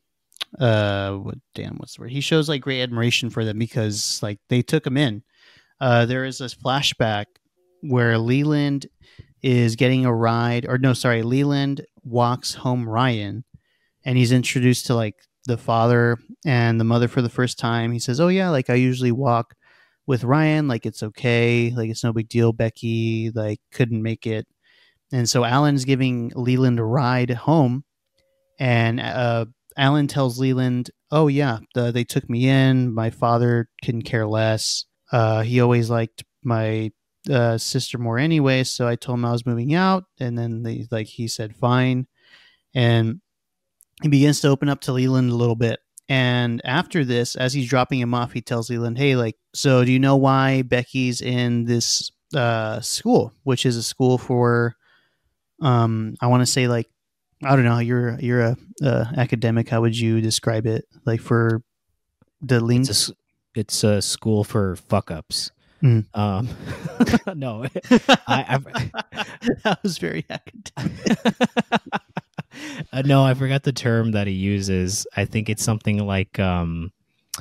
uh what damn what's the word? He shows like great admiration for them because like they took him in. Uh there is this flashback where Leland is getting a ride, or no, sorry, Leland walks home Ryan, and he's introduced to like the father and the mother for the first time. He says, oh yeah, like I usually walk with Ryan, like it's okay, like it's no big deal. Becky like couldn't make it. And so Alan's giving Leland a ride home, and uh Alan tells Leland, oh yeah, the, they took me in, my father couldn't care less. Uh he always liked my uh, sister more anyway, so I told him I was moving out, and then they like he said fine. And he begins to open up to Leland a little bit. And after this, as he's dropping him off, he tells Leland, hey, like, so do you know why Becky's in this uh, school, which is a school for, um, I want to say, like, I don't know, you're you're a uh, academic. How would you describe it? Like for the links? It's a, it's a school for fuck ups. Mm. Um, no, I, I that was very academic. uh, no, I forgot the term that he uses. I think it's something like um,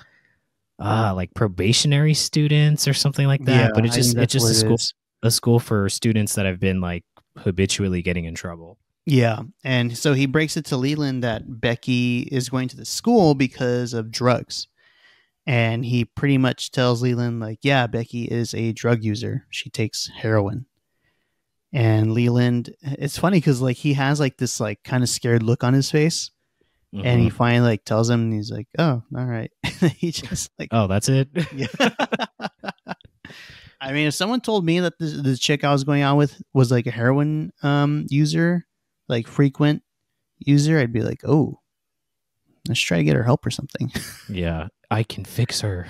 uh, like probationary students or something like that. Yeah, but it's I just think it's that's just a what it school is. a school for students that have been like habitually getting in trouble. Yeah, and so he breaks it to Leland that Becky is going to the school because of drugs. And he pretty much tells Leland, like, yeah, Becky is a drug user. She takes heroin. And Leland, it's funny because like he has like this like kind of scared look on his face. And he Hmm. finally like tells him, and he's like, "Oh, all right." He just like, Oh, that's it. yeah. I mean, if someone told me that the, the chick I was going out with was like a heroin um, user, like frequent user, I'd be like, "Oh, let's try to get her help or something." Yeah, I can fix her.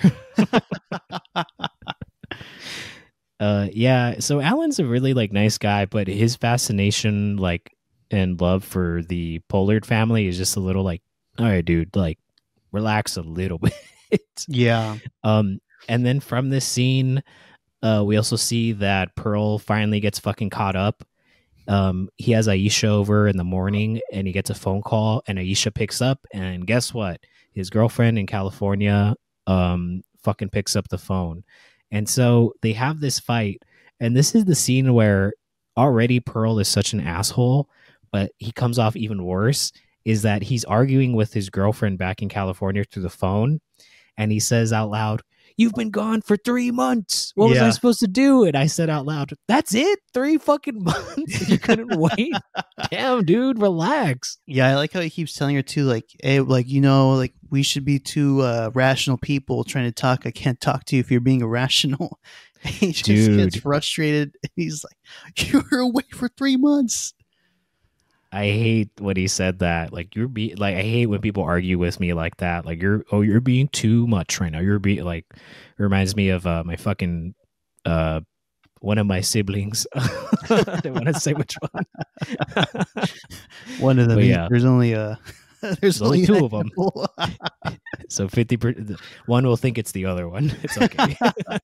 Uh, yeah. So Alan's a really like nice guy, but his fascination, like, and love for the Pollard family is just a little like, all right, dude, like, relax a little bit. Yeah. Um, and then from this scene, uh, we also see that Pearl finally gets fucking caught up. Um, he has Aisha over in the morning, and he gets a phone call, and Aisha picks up, and guess what? His girlfriend in California, um, fucking picks up the phone, and so they have this fight, and this is the scene where already Pearl is such an asshole, but he comes off even worse. Is that he's arguing with his girlfriend back in California through the phone, and he says out loud, "You've been gone for three months. What was I Yeah. supposed to do?" And I said out loud, "That's it? Three fucking months? You couldn't wait? Damn, dude, relax." Yeah, I like how he keeps telling her too, like, hey, like, you know, like we should be two uh, rational people trying to talk. I can't talk to you if you're being irrational. And he just gets Dude, frustrated. And he's like, you were away for three months. I hate when he said that. Like, you're be like, I hate when people argue with me like that. Like, you're, oh, you're being too much right now. You're being like, it reminds me of uh, my fucking, uh, one of my siblings. I don't want to say which one. One of them. But He's, yeah, there's only uh there's there's only only two a of them. handful. So fifty percent, one will think it's the other one. It's okay.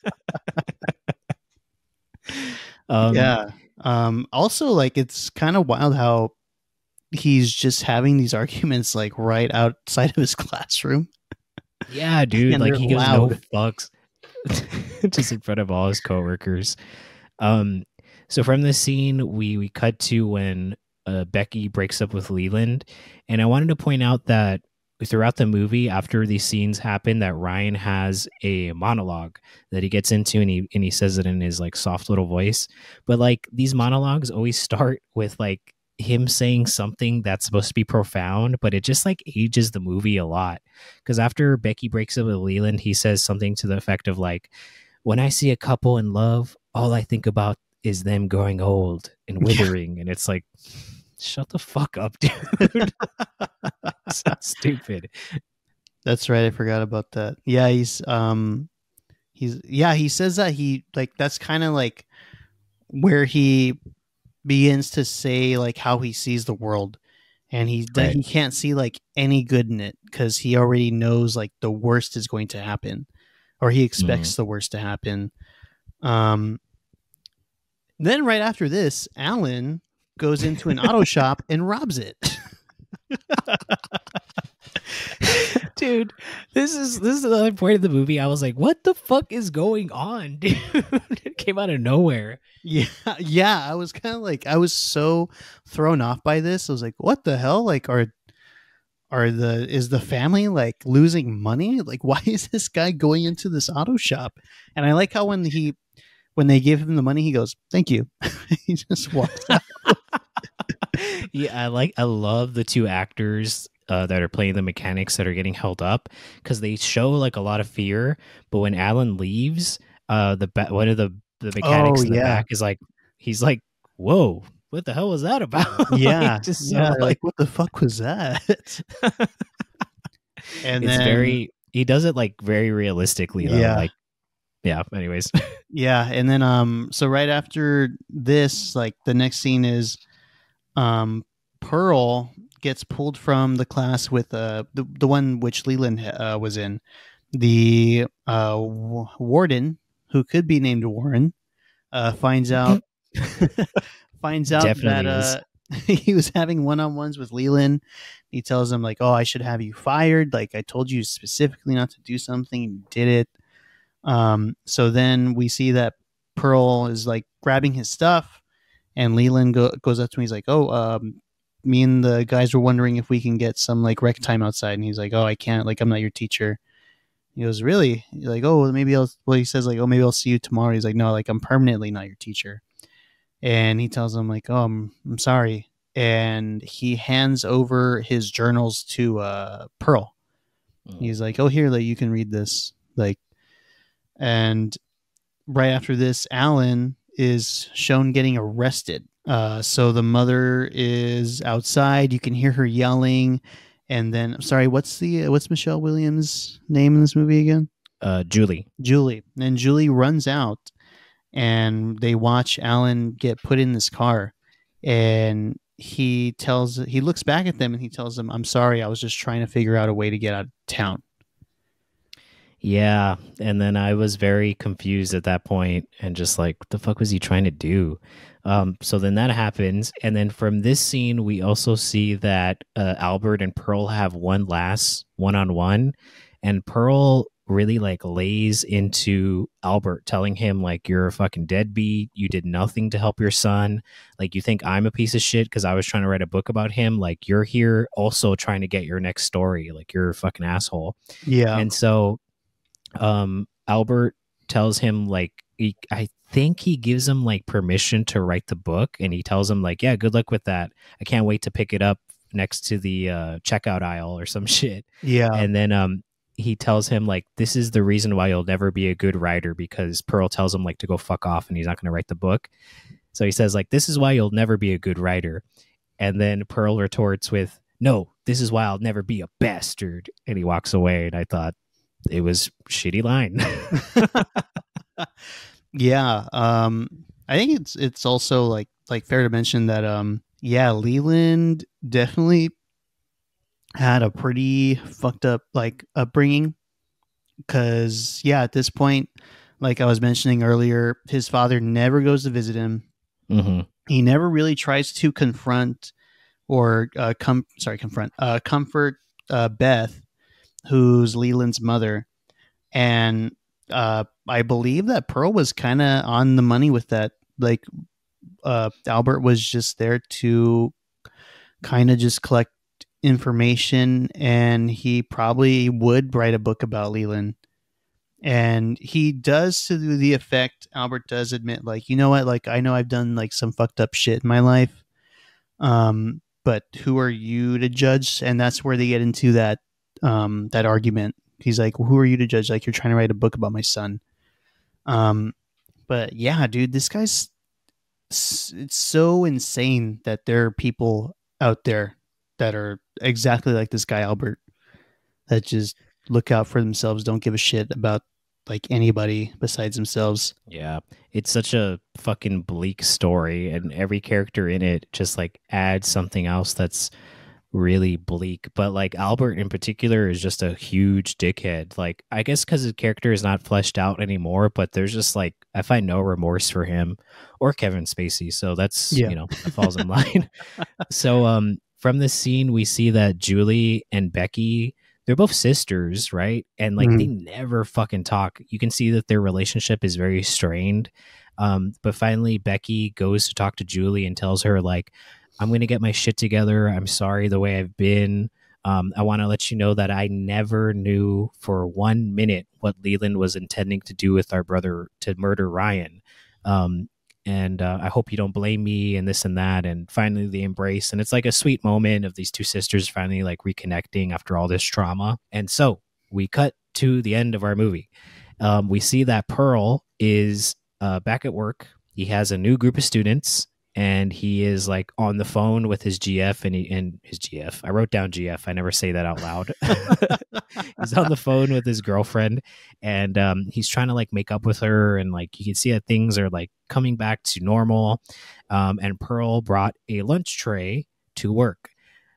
um, Yeah. Um. Also, like, it's kind of wild how he's just having these arguments like right outside of his classroom, yeah, dude, and like they're he gives no loud. fucks just in front of all his coworkers. Um, so from this scene, we we cut to when uh, Becky breaks up with Leland, and I wanted to point out that throughout the movie, after these scenes happen, that Ryan has a monologue that he gets into, and he and he says it in his like soft little voice. But like these monologues always start with like him saying something that's supposed to be profound, but it just like ages the movie a lot. Because after Becky breaks up with Leland, he says something to the effect of like, "When I see a couple in love, all I think about is them growing old and Yeah, withering." And it's like, shut the fuck up, dude. So stupid. that's right. I forgot about that. Yeah, he's um he's yeah, he says that he like that's kind of like where he begins to say like how he sees the world, and he Right. he can't see like any good in it because he already knows like the worst is going to happen, or he Mm. expects the worst to happen. Um, then right after this, Alan goes into an auto shop and robs it. Dude, this is this is another point of the movie. I was like, what the fuck is going on, dude? It came out of nowhere. Yeah, yeah. I was kind of like, I was so thrown off by this. I was like, what the hell? Like, are are the is the family like losing money? Like, why is this guy going into this auto shop? And I like how when he when they give him the money, he goes, "Thank you." He just walks out. Yeah, I like I love the two actors uh, that are playing the mechanics that are getting held up because they show like a lot of fear. But when Alan leaves, uh, the ba- one of the the Oh mechanics in the yeah, back is like, he's like, "Whoa, what the hell was that about?" Like, yeah, just yeah. so They're like, like, what the fuck was that? And it's then very he does it like very realistically though. yeah, Like, yeah. Anyways, yeah, and then um, so right after this, like the next scene is um, Pearl gets pulled from the class with uh the the one which Leland uh, was in. The uh w- warden, who could be named Warren, uh, finds out finds out that definitely is. uh he was having one-on-ones with Leland. He tells him like, "Oh, I should have you fired. Like I told you specifically not to do something, and you did it." Um, so then we see that Pearl is like grabbing his stuff, and Leland go- goes up to him. He's like, "Oh, um, me and the guys were wondering if we can get some like rec time outside." And he's like, "Oh, I can't. Like I'm not your teacher." He goes, "Really?" He's like, "Oh, well, maybe I'll." Well, he says like, "Oh, maybe I'll see you tomorrow." He's like, "No, like I'm permanently not your teacher." And he tells him like, "Oh, I'm, I'm sorry." and he hands over his journals to uh, Pearl. Mm. He's like, "Oh, here, like you can read this." Like, and right after this, Alan is shown getting arrested. Uh, so the mother is outside. You can hear her yelling, and then I'm sorry, what's the what's Michelle Williams' name in this movie again? Uh, Julie. Julie. And Julie runs out, and they watch Alan get put in this car, and he tells he looks back at them and he tells them, "I'm sorry, I was just trying to figure out a way to get out of town." Yeah, and then I was very confused at that point and just like, what the fuck was he trying to do? Um, so then that happens, and then from this scene, we also see that uh, Albert and Pearl have one last one-on-one, and Pearl really like lays into Albert, telling him like, you're a fucking deadbeat, you did nothing to help your son, like you think I'm a piece of shit because I was trying to write a book about him, like you're here also trying to get your next story, like you're a fucking asshole. Yeah. And so um Albert tells him like he, I think he gives him like permission to write the book, and he tells him like, yeah, good luck with that, I can't wait to pick it up next to the uh checkout aisle or some shit. Yeah. And then um he tells him like, this is the reason why you'll never be a good writer, because Pearl tells him like to go fuck off and he's not going to write the book. So he says like, this is why you'll never be a good writer. And then Pearl retorts with, no, this is why I'll never be a bastard, and he walks away. And I thought it was a shitty line. Yeah. Um, I think it's it's also like like fair to mention that um yeah, Leland definitely had a pretty fucked up like upbringing, because yeah, at this point, like I was mentioning earlier, his father never goes to visit him. Mm-hmm. He never really tries to confront or uh, come sorry confront uh, comfort uh, Beth, who's Leland's mother. And uh, I believe that Pearl was kind of on the money with that. Like uh, Albert was just there to kind of just collect information, and he probably would write a book about Leland. And he does, to the effect, Albert does admit, like, you know what, like I know I've done like some fucked up shit in my life, um, but who are you to judge? And that's where they get into that um, that argument. He's like, well, who are you to judge? Like, you're trying to write a book about my son. Um, but yeah, dude, this guy's it's so insane that there are people out there that are exactly like this guy Albert, that just look out for themselves, don't give a shit about like anybody besides themselves. Yeah, it's such a fucking bleak story, and every character in it just like adds something else that's really bleak. But like Albert in particular is just a huge dickhead. Like I guess because his character is not fleshed out anymore, but there's just like, I find no remorse for him or Kevin Spacey, so that's Yeah. you know, that falls in line. So um from this scene we see that Julie and Becky, they're both sisters, right? And like Mhm. they never fucking talk. You can see that their relationship is very strained. Um, but finally Becky goes to talk to Julie and tells her like, I'm going to get my shit together. I'm sorry the way I've been. Um, I want to let you know that I never knew for one minute what Leland was intending to do with our brother, to murder Ryan. Um, and uh, I hope you don't blame me and this and that. And finally they embrace. And it's like a sweet moment of these two sisters finally like reconnecting after all this trauma. And so we cut to the end of our movie. Um, we see that Pearl is uh, back at work. He has a new group of students, and he is like on the phone with his G F and he, and his G F. I wrote down G F. I never say that out loud. He's on the phone with his girlfriend, and um, he's trying to like make up with her. And like, you can see that things are like coming back to normal. Um, and Pearl brought a lunch tray to work.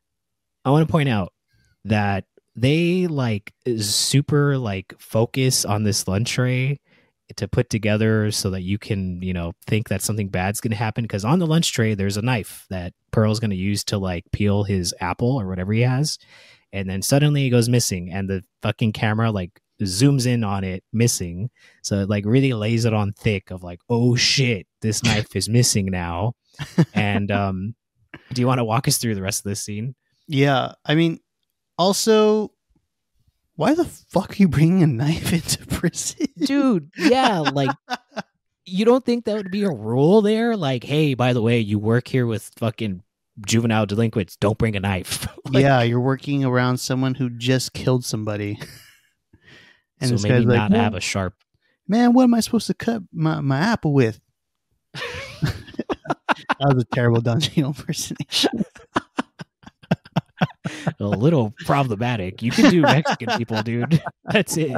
I want to point out that they like super like focus on this lunch tray to put together so that you can, you know, think that something bad's going to happen. Because on the lunch tray, there's a knife that Pearl's going to use to like peel his apple or whatever he has. And then suddenly it goes missing, and the fucking camera like zooms in on it missing. So it like really lays it on thick of like, oh shit, this knife is missing now. And um, do you want to walk us through the rest of this scene? Yeah. I mean, also, why the fuck are you bringing a knife into prison? Dude, yeah, like, you don't think that would be a rule there? Like, hey, by the way, you work here with fucking juvenile delinquents don't bring a knife. Like, Yeah, you're working around someone who just killed somebody. And so this guy's maybe like, not have well, a sharp. man, what am I supposed to cut my, my apple with? That was a terrible Don impersonation. A little problematic. You can do Mexican people, dude. That's it.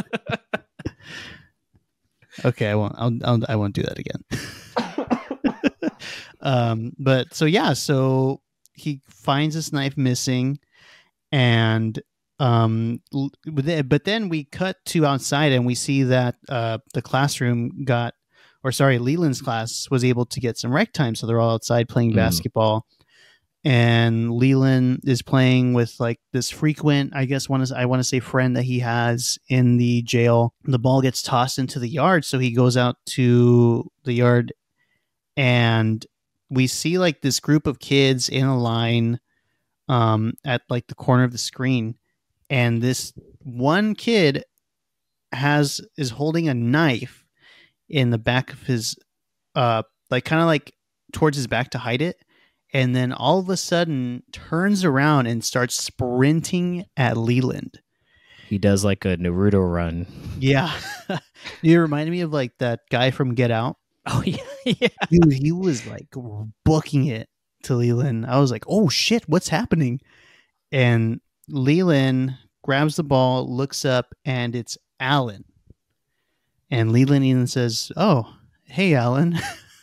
Okay, I won't. I'll, I'll I won't do that again. um, but so yeah, so he finds this knife missing, and um, but then we cut to outside, and we see that uh, the classroom got, or sorry, Leland's class was able to get some rec time, so they're all outside playing Mm. basketball. And Leland is playing with like this frequent, I guess, one is I want to say friend that he has in the jail. The ball gets tossed into the yard, so he goes out to the yard, and we see like this group of kids in a line um, at like the corner of the screen, and this one kid has is holding a knife in the back of his, uh, like kind of like towards his back to hide it. And then all of a sudden turns around and starts sprinting at Leland. He does like a Naruto run. Yeah. You reminded me of like that guy from Get Out. Oh, yeah. Yeah. Dude, he was like booking it to Leland. I was like, oh shit, what's happening? And Leland grabs the ball, looks up, and it's Alan. And Leland even says, oh, hey, Alan.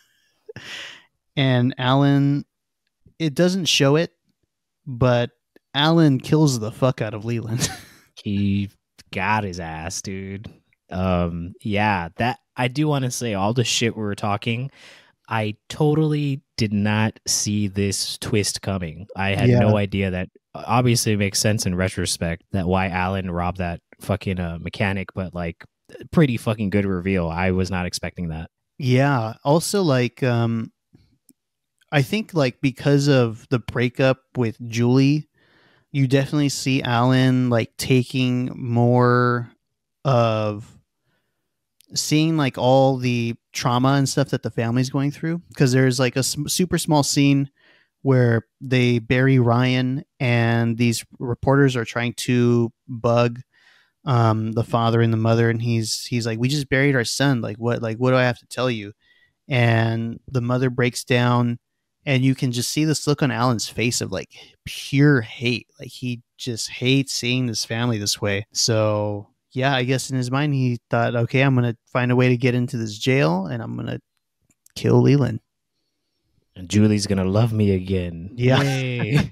And Alan... It doesn't show it, but Alan kills the fuck out of Leland. He got his ass, dude. Um, yeah, that I do want to say all the shit we were talking. I totally did not see this twist coming. I had Yeah. no idea that. Obviously, it makes sense in retrospect that why Alan robbed that fucking uh, mechanic, but like, pretty fucking good reveal. I was not expecting that. Yeah. Also, like, um, I think like because of the breakup with Julie, you definitely see Alan like taking more of seeing like all the trauma and stuff that the family's going through. Because there's like a s- super small scene where they bury Ryan, and these reporters are trying to bug um, the father and the mother, and he's he's like, "We just buried our son. Like what? Like what do I have to tell you?" And the mother breaks down, and you can just see this look on Alan's face of like pure hate. Like he just hates seeing this family this way. So yeah, I guess in his mind he thought, okay, I'm gonna find a way to get into this jail, and I'm gonna kill Leland. And Julie's gonna love me again. Yeah. Yay.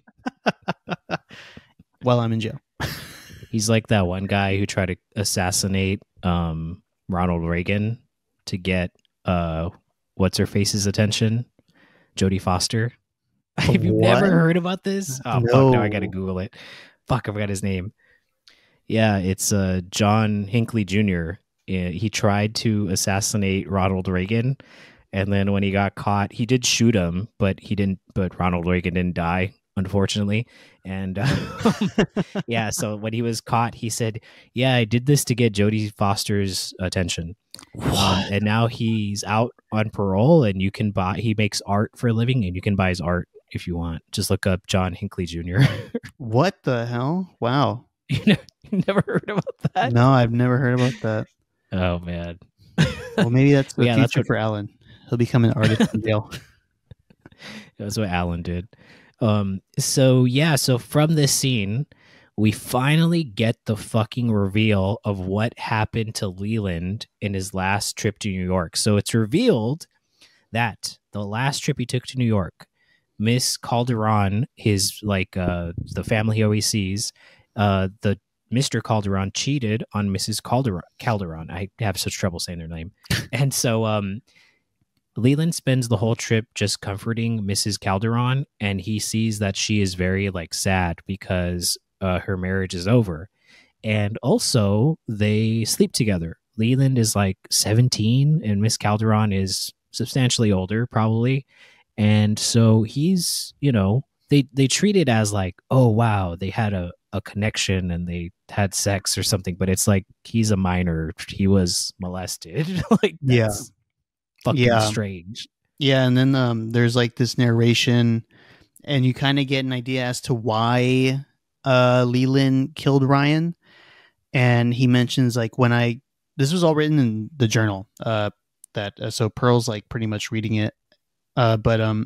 While I'm in jail. He's like that one guy who tried to assassinate um, Ronald Reagan to get uh, what's her face's attention, Jodie Foster. Have you What? never heard about this? Oh No. fuck! Now I gotta Google it. Fuck, I forgot his name. Yeah, it's uh, John Hinckley Junior Uh, He tried to assassinate Ronald Reagan, and then when he got caught, he did shoot him, but he didn't. But Ronald Reagan didn't die, unfortunately. And um, yeah, so when he was caught, he said, "Yeah, I did this to get Jodie Foster's attention." Um, and now he's out on parole, and you can buy. He makes art for a living, and you can buy his art if you want. Just look up John Hinckley Junior What the hell? Wow. You never, you never heard about that? No, I've never heard about that. Oh man. Well, maybe that's the Yeah, that's future what- for Alan. He'll become an artist in jail. That's what Alan did. Um, so yeah, so from this scene, we finally get the fucking reveal of what happened to Leland in his last trip to New York. So it's revealed that the last trip he took to New York, Miss Calderon, his like uh the family he always sees, uh the Mister Calderon cheated on Missus Calderon. Calderon. I have such trouble saying their name. And so um Leland spends the whole trip just comforting Missus Calderon, and he sees that she is very like sad because uh, her marriage is over. And also they sleep together. Leland is like seventeen and Miss Calderon is substantially older, probably. And so he's, you know, they, they treat it as like, oh, wow, they had a, a connection and they had sex or something. But it's like, he's a minor. He was molested. Like, Yeah. that's fucking Yeah. strange. Yeah, and then um, there's like this narration and you kind of get an idea as to why uh, Leland killed Ryan. And he mentions like when I this was all written in the journal uh, that uh, so Pearl's like pretty much reading it, uh, but um,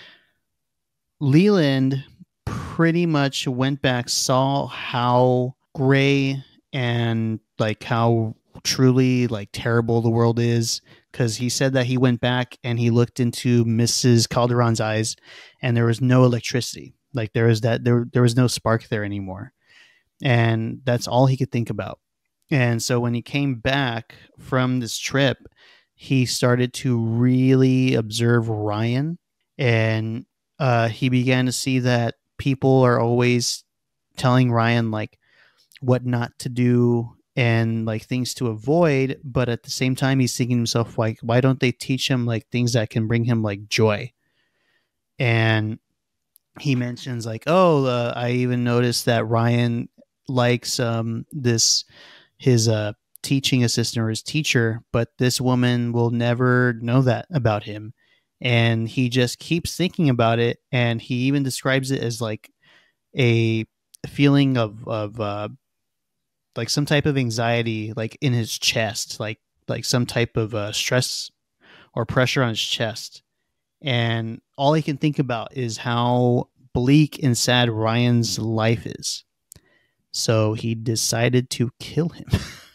Leland pretty much went back, saw how gray and like how truly like terrible the world is, because he said that he went back and he looked into Missus Calderon's eyes and there was no electricity. Like there was that there there was no spark there anymore. And that's all he could think about. And so when he came back from this trip, he started to really observe Ryan, and uh, he began to see that people are always telling Ryan like what not to do and like things to avoid, but at the same time he's thinking to himself like, why don't they teach him like things that can bring him like joy? And he mentions like, oh, uh, I even noticed that Ryan likes um this his uh teaching assistant or his teacher, but this woman will never know that about him. And he just keeps thinking about it, and he even describes it as like a feeling of of uh like some type of anxiety like in his chest, like like some type of uh stress or pressure on his chest. And all he can think about is how bleak and sad Ryan's life is. So he decided to kill him.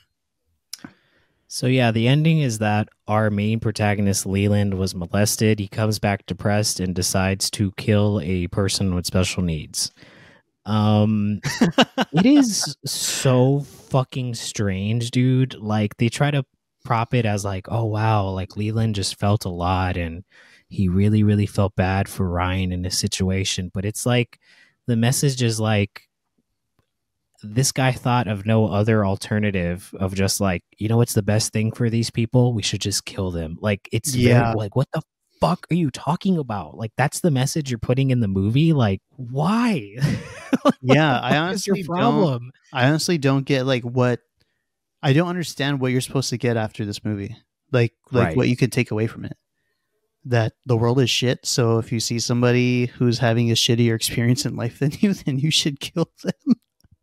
So yeah, the ending is that our main protagonist Leland was molested. He comes back depressed and decides to kill a person with special needs. Um it is so fucking strange, dude. Like they try to prop it as like, oh wow, like Leland just felt a lot and he really really felt bad for Ryan in this situation, but it's like the message is like this guy thought of no other alternative of just like, you know what's the best thing for these people? We should just kill them. Like it's very Yeah. like what the fuck are you talking about? Like that's the message you're putting in the movie? Like why? Like, Yeah, what I the fuck is your honestly don't problem? I honestly don't get like what I don't understand what you're supposed to get after this movie. Like like Right. what you could take away from it. That the world is shit, so if you see somebody who's having a shittier experience in life than you, then you should kill them.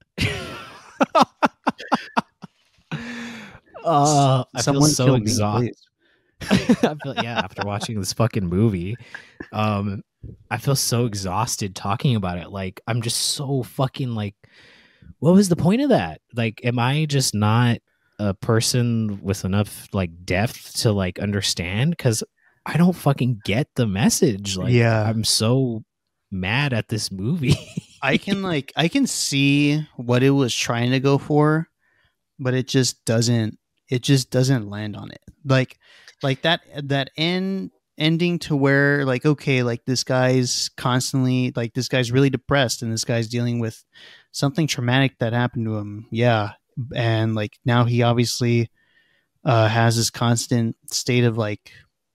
uh I feel Someone so kill me, exhausted. please. I feel yeah, after watching this fucking movie, um, I feel so exhausted talking about it. Like I'm just so fucking like, what was the point of that? Like, am I just not a person with enough like depth to like understand? Because I don't fucking get the message. Like Yeah. I'm so mad at this movie. I can like I can see what it was trying to go for, but it just doesn't it just doesn't land on it. Like like that that end ending to where like, okay, like this guy's constantly like this guy's really depressed and this guy's dealing with something traumatic that happened to him. Yeah. And like now he obviously uh has this constant state of like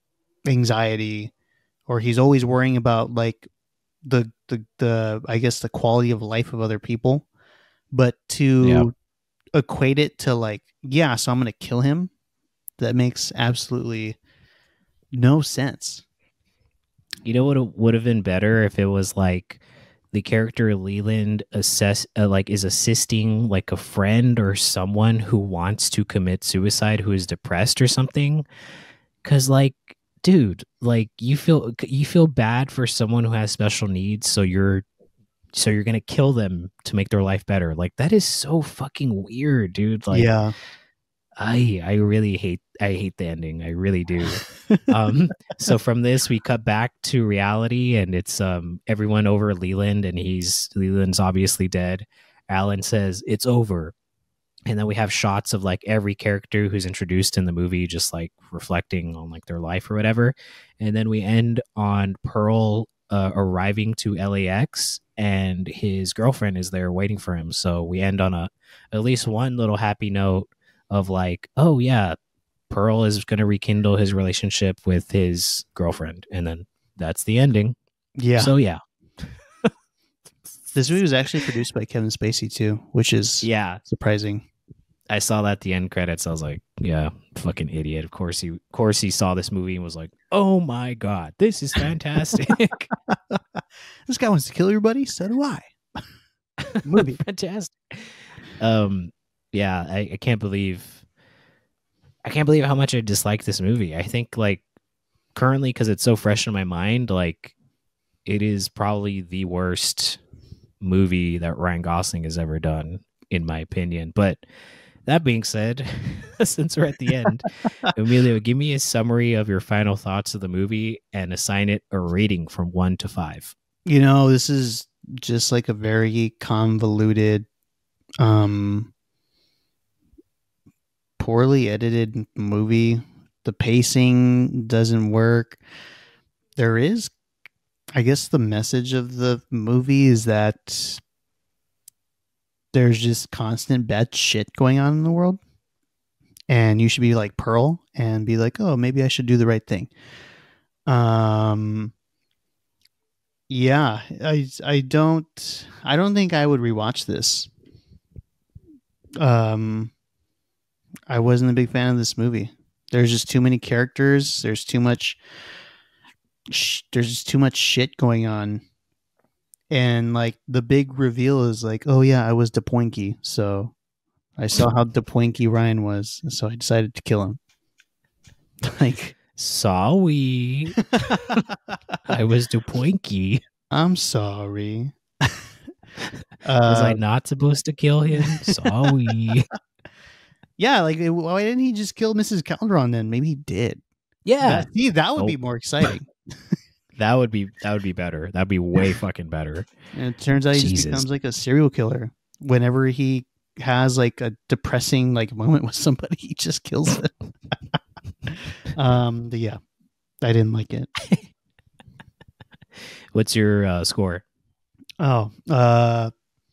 anxiety, or he's always worrying about like the the the I guess the quality of life of other people. But Yep. to equate it to like, yeah, so I'm gonna kill him, that makes absolutely no sense. You know what would have been better if it was like the character Leland assess uh, like is assisting like a friend or someone who wants to commit suicide who is depressed or something. Cause like, dude, like you feel you feel bad for someone who has special needs, so you're so you're gonna kill them to make their life better. Like that is so fucking weird, dude. Like Yeah. I I really hate I hate the ending. I really do. Um, so from this we cut back to reality, and it's um everyone over Leland, and he's Leland's obviously dead. Alan says it's over, and then we have shots of like every character who's introduced in the movie just like reflecting on like their life or whatever, and then we end on Pearl uh, arriving to L A X, and his girlfriend is there waiting for him. So we end on a at least one little happy note of like, oh yeah, Pearl is going to rekindle his relationship with his girlfriend, and then that's the ending. Yeah. So yeah, This movie was actually produced by Kevin Spacey too, which is yeah, surprising. I saw that at the end credits. I was like, yeah, fucking idiot. Of course he, of course he saw this movie and was like, oh my god, this is fantastic. This guy wants to kill everybody. So do I. Movie. Fantastic. Um, yeah, I, I can't believe, I can't believe how much I dislike this movie. I think like currently because it's so fresh in my mind, like it is probably the worst movie that Ryan Gosling has ever done, in my opinion. But that being said, since we're at the end, Emilio, give me a summary of your final thoughts of the movie and assign it a rating from one to five. You know, this is just like a very convoluted, um, poorly edited movie. The pacing doesn't work. There is, I guess, the message of the movie is that there's just constant bad shit going on in the world. And you should be like Pearl and be like, oh, maybe I should do the right thing. Um, yeah, I, I don't, I don't think I would rewatch this. Um, I wasn't a big fan of this movie. There's just too many characters. There's too much, sh- there's just too much shit going on. And like the big reveal is like, oh yeah, I was DePoinky. So I saw how DePoinky Ryan was. So I decided to kill him. Like, sorry. I was too poinky. I'm sorry. Was uh, I not supposed to kill him? Sorry. Yeah, like why didn't he just kill Missus Calderon then? Maybe he did. Yeah. That, see, that would oh. be more exciting. That would be that would be better. That'd be way fucking better. And it turns out he Jesus. just becomes like a serial killer. Whenever he has like a depressing like moment with somebody, he just kills it. um, but yeah, I didn't like it. What's your uh, score? Oh, uh,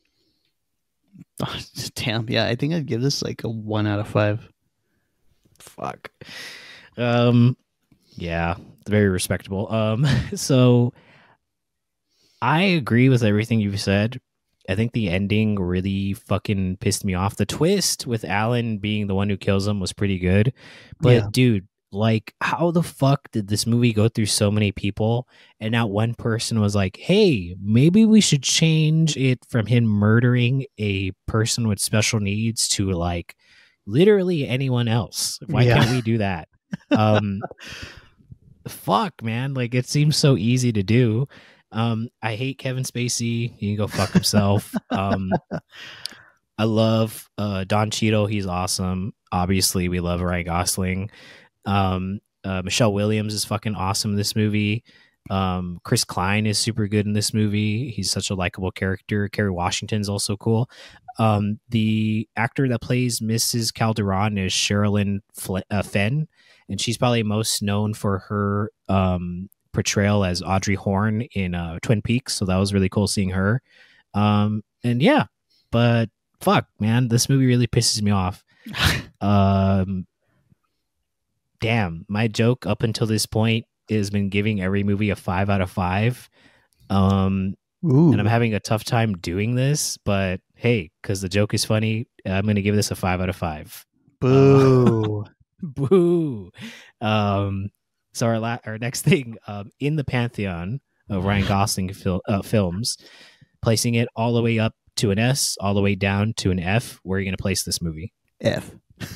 damn. Yeah, I think I'd give this like a one out of five. Fuck. Um, yeah, very respectable. Um, so I agree with everything you've said. I think the ending really fucking pissed me off. The twist with Alan being the one who kills him was pretty good. But Yeah. dude, like how the fuck did this movie go through so many people and not one person was like, hey, maybe we should change it from him murdering a person with special needs to like literally anyone else. Why Yeah. can't we do that? Um, fuck, man. Like it seems so easy to do. Um, I hate Kevin Spacey. He can go fuck himself. um, I love uh, Don Cheadle. He's awesome. Obviously, we love Ryan Gosling. Um, uh, Michelle Williams is fucking awesome in this movie. Um, Chris Klein is super good in this movie. He's such a likable character. Kerry Washington's also cool. Um, the actor that plays Missus Calderon is Sherilyn Fle- uh, Fenn, and she's probably most known for her um, portrayal as Audrey Horne in uh, Twin Peaks. So that was really cool seeing her. Um, and yeah, but fuck, man, this movie really pisses me off. um, damn, my joke up until this point has been giving every movie a five out of five. Um, Ooh. and I'm having a tough time doing this, but hey, because the joke is funny, I'm going to give this a five out of five. Boo. Uh, boo. Um, so our la- our next thing, um, in the pantheon of Ryan Gosling fil- uh, films, placing it all the way up to an S, all the way down to an F. Where are you going to place this movie? F.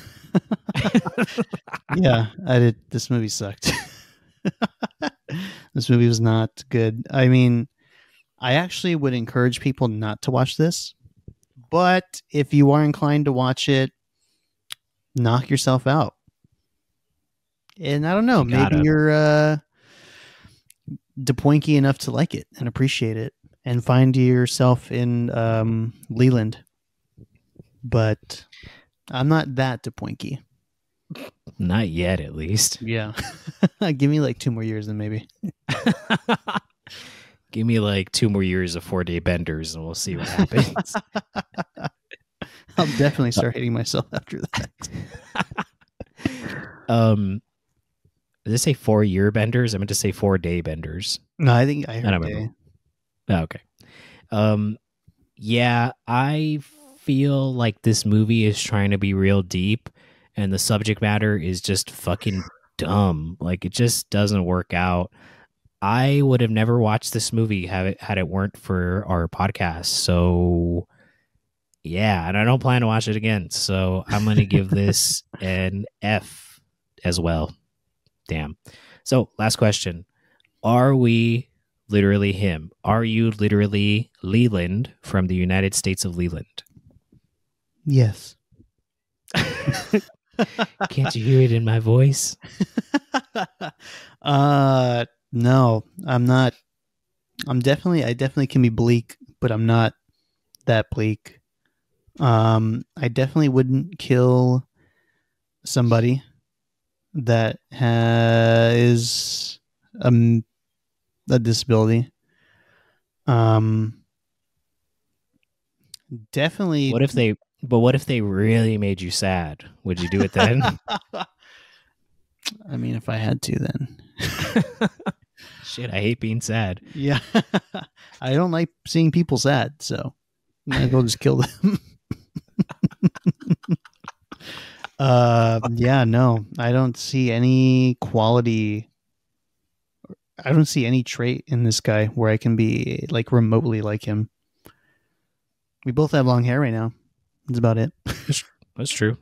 Yeah, I did. This movie sucked. This movie was not good. I mean, I actually would encourage people not to watch this, but if you are inclined to watch it, knock yourself out. And I don't know, You maybe gotta. you're uh, DePoinky enough to like it and appreciate it and find yourself in um, Leland. But I'm not that DePoinky. Not yet, at least. Yeah. Give me like two more years then maybe. Give me like two more years of four day benders and we'll see what happens. I'll definitely start hating myself after that. um, did I say four year benders? I meant to say four day benders. No, I think I heard I don't day. remember. Oh, okay. Um, yeah, I feel like this movie is trying to be real deep and the subject matter is just fucking dumb. Like it just doesn't work out. I would have never watched this movie had it had it weren't for our podcast. So yeah, and I don't plan to watch it again. So I'm gonna give this an F as well. Damn. So last question. Are we literally him? Are you literally Leland from the United States of Leland? Yes. Can't you hear it in my voice? uh no, I'm not. I'm definitely I definitely can be bleak, but I'm not that bleak. Um I definitely wouldn't kill somebody that has um a disability. Um definitely What if they but what if they really made you sad? Would you do it then? I mean, if I had to, then. Shit, I hate being sad. Yeah. I don't like seeing people sad, so might as well just kill them. uh, yeah, no, I don't see any quality. I don't see any trait in this guy where I can be like remotely like him. We both have long hair right now. That's about it. That's true.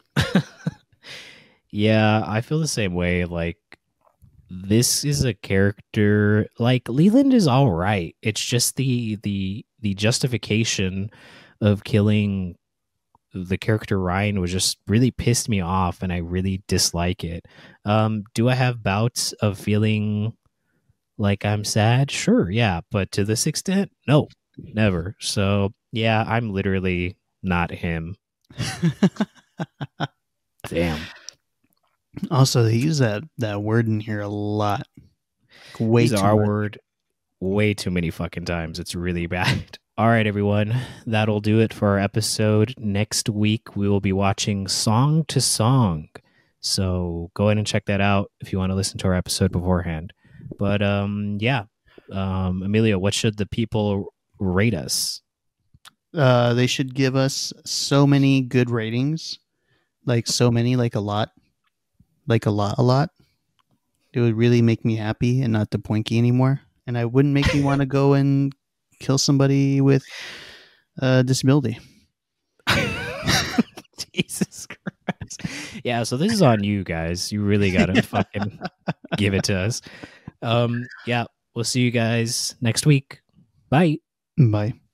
Yeah, I feel the same way. Like, this is a character like Leland is all right. It's just the the the justification of killing the character Ryan was just really pissed me off, and I really dislike it. Um, do I have bouts of feeling like I'm sad? Sure, yeah, but to this extent, no, never. So yeah, I'm literally not him. Damn. Also, they use that that word in here a lot. Way Use too our much. word way too many fucking times. It's really bad. All right, everyone. That'll do it for our episode. Next week, we will be watching Song to Song. So go ahead and check that out if you want to listen to our episode beforehand. But um, yeah, um, Emilio, what should the people rate us? Uh, they should give us so many good ratings, like so many, like a lot, like a lot, a lot. It would really make me happy and not the poinky anymore, and I wouldn't make me want to go and kill somebody with a disability. Jesus Christ. Yeah, so this is on you guys. You really got to fucking give it to us. Um, yeah, we'll see you guys next week. Bye. Bye.